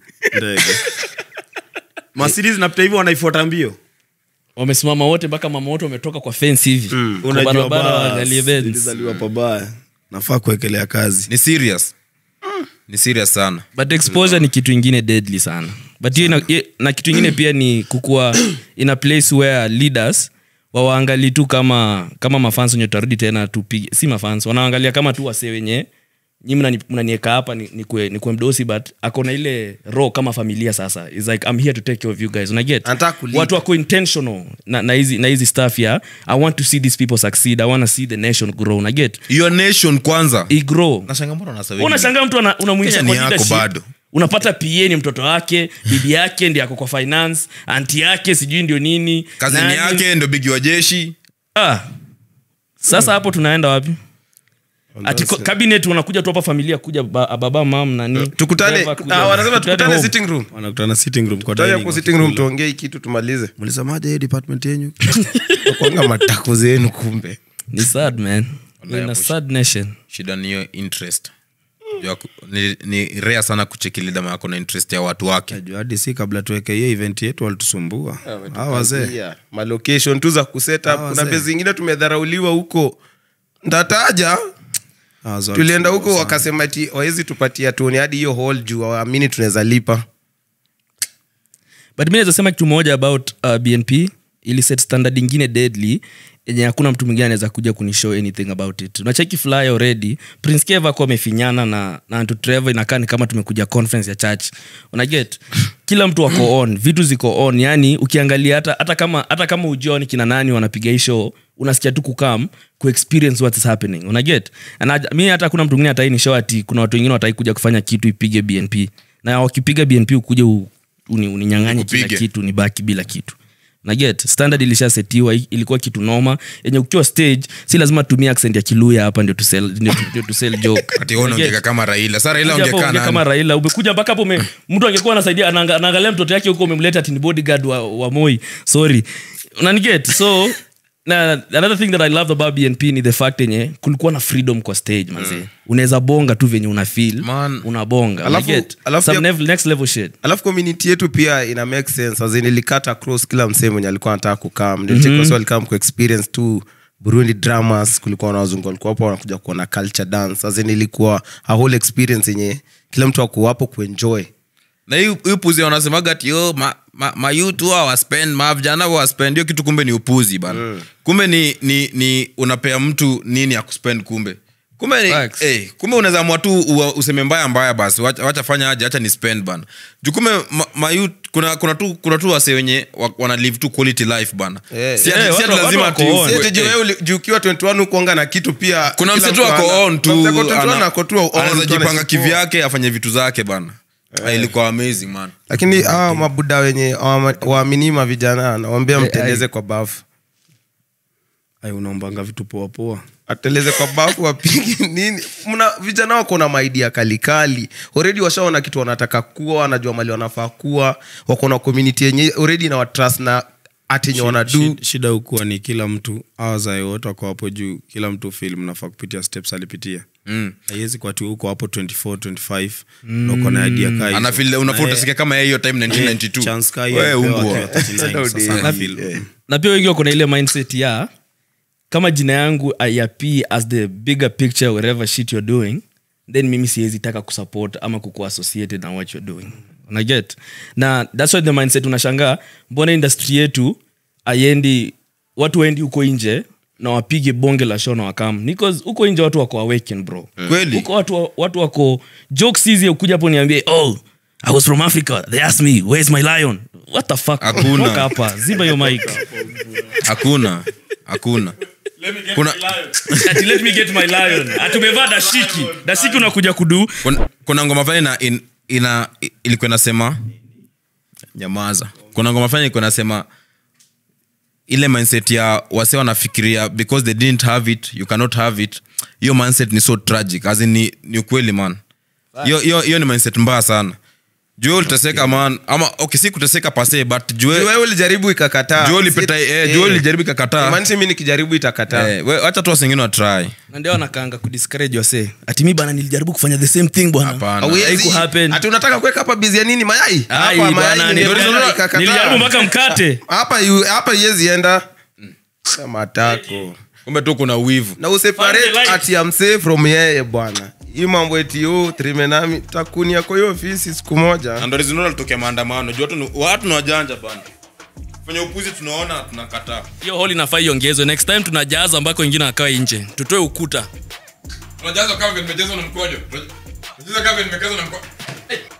Mercedes napita hivi wanaifuata mbio. Wamesimama wote mpaka mama wote wametoka kwa fence hivi. Unajua angalia events. Nilizaliwa pabaya. Nafaa kuwekelea kazi. Ni serious. Ni serious sana. But exposure ni kitu ingine deadly sana. But hiyo na kitu ingine pia ni kukua in a place where leaders waangalie tu kama mafans wenye tarudi tena tupige, si mafans wanaangalia kama tu wase wenye nyinyi mnanieka hapa ni kwa mdosi but akona ile roho kama familia. Sasa is like I'm here to take care of you guys, una get watu wako intentional na hizi stuff ya I want to see these people succeed, I want to see the nation grow, una get your nation kwanza i grow. Nashangaa mbona unasema unashangaa mtu unamuita kwa leadership bado unapata PA ni mtoto wake, bibi yake ndiye ako kwa finance, auntie yake sijui ndio nini, kazini yake ndio bigi wa jeshi. Sasa hapo tunaenda wapi? Ati cabinet wanakuja tu hapa familia kuja baba mama nani tukutane wanasema tukutane sitting room, wanakutana sitting room kwa dining, kwa sitting room tuongee kitu tumalize. Mlisemaje department yenu? Kwanga matako zenu kumbe ni sad man, in a sad nation. Shida ni hiyo interest. Ni rare sana kucheki leader yako na interest ya watu wake. Najua hadi si kabla tuweke hiyo event yetu walitusumbua. Hao wazee ma location tu za kuset up, kuna base zingine tumedharauliwa huko. Ndataja tulienda huko wakasema ati hawezi tupatia tuone hadi hiyo hall juu waamini tunaweza lipa. But mimi naweza sema kitu moja about BNP ili set standard nyingine deadly yenye hakuna mtu mwingine anaweza kuja kunishow anything about it. Unacheki fly already Prince Keva kwa amefinyana na Anto Trevor, inakaa ni kama tumekuja conference ya church. Una get kila mtu wako on, vitu ziko on, yani ukiangalia hata kama ujioni kina nani wanapiga show unasikia tu kukam ku experience what is happening. Una get mimi hata kuna mtu mwingine atai ni show ati kuna watu wengine watai kuja kufanya kitu ipige BNP, na wakipiga BNP ukuje uninyang'anye kila kitu ni baki bila kitu. Na get standard ilishasetiwa, ilikuwa kitu noma yenye ukiwa stage si lazima tumia accent ya Kiluya hapa ndio to sell joke. Ati ongea kama Raila. Sasa Raila ongea kama Raila, umekuja mpaka hapo mtu angekuwa anasaidia anaangalia mtoto yake huko umemleta ati ni bodyguard wa Moi. Sorry. Unaniget? So na another thing that I love about BNP ni the fact yenye kulikuwa na freedom kwa stage manze. Unaweza bonga tu venye una feel, Man. unabonga. Alafu Some pia- next level shit. alafu community yetu pia ina make sense as in ilikata across kila msee mwenye alikuwa anataka kukam nilicheka so alikam ku experience tu Burundi dramas, kulikuwa na wazungu walikuwa hapo wanakuja kuona culture dance as in ilikuwa a whole experience yenye kila mtu ako hapo kuenjoy. Na hii upuzi wanasemaga ati yo mayouth waspend mavijana waspend hiyo kitu, kumbe ni upuzi bana. Kumbe ni unapea mtu nini ya kuspend, kumbe kumbe unaweza amua tu useme mbaya basi wacha fanya aje, acha ni spend bana. Juu kumbe mayouth kuna tu wase wenye wana live tu quality life bana. Si ati lazima tu Juu ukiwa 21 ukuanga na kitu pia kuna kila msetu mtu ako on tu anaweza jipanga anajipanga kivyake afanye vitu zake bana. Ilikuwa amazing man. lakini mabuda wenye waamini mavijana nawaambia mteleze kwa bafu. Unaombanga vitu poa Ateleze kwa bafu wapige nini. Mna vijana wako na maidia kalikali already, washaona kitu wanataka kuwa, wanajua mali wanafaa kuwa, wako na community yenye already na watrust na atenye wanadu. shida hukuwa ni kila mtu awazae wote wako hapo juu, kila mtu film nafaa kupitia steps alipitia. Haiwezi kwa tu huko hapo 24 25 na uko na idea kai Ana feel unafuta sikia kama hiyo time 1992 chance kai wewe umbwa. Na pia wengi wako na ile mindset ya kama jina yangu I appear as the bigger picture wherever shit you're doing, then mimi siwezi taka kusupport ama kuku associated na what you're doing. Una get? Na that's why the mindset unashangaa mbona industry yetu aiendi, watu waendi huko nje na wapige bonge la show na wakam. Because huko nje watu wako awaken bro. Kweli. Huko watu wako jokes hizi ukuja hapo niambie I was from Africa. They asked me, where's my lion? What the fuck? Hakuna. Toka hapa. Ziba your mic. Hakuna. Ati let me get my lion. Atumevaa dashiki unakuja kudu. Kuna ngoma fulani ilikuwa inasema nyamaza. Kuna ngoma fulani ilikuwa inasema ile mindset ya wase wanafikiria because they didn't have it you cannot have it. Hiyo mindset ni so tragic, as in ni ukweli man. Hiyo ni mindset mbaya sana. Juu ulitaseka man, ama si kuteseka pase, but juu wewe ulijaribu ikakataa. Juu ulijaribu ikakataa. Maana mimi nikijaribu itakataa. Wewe acha tu wasengine wa try. Na ndio wanakaanga kudiscourage wase. Ati mimi bana nilijaribu kufanya the same thing bwana. Hapana. Haiku happen. Ati unataka kuweka hapa busy ya nini mayai? Hapa mayai nilijaribu mpaka mkate. Hapa yezi enda. Kama tako. Kumbe tu kuna wivu. Na useparate ati I'm safe from yeye bwana. Hii mambo eti trimenami takunia kwa hiyo ofisi siku moja. Ndio reason alitokea maandamano. Juu watu ni wajanja bana. Fanya upuzi tunaona tunakataa. Hiyo hall inafaa iongezwe. Next time tunajaza ambako wengine wakae nje. Tutoe ukuta. Tunajaza kama vile nimejazwa na mkojo. Tunajaza kama vile nimekazwa na mkojo.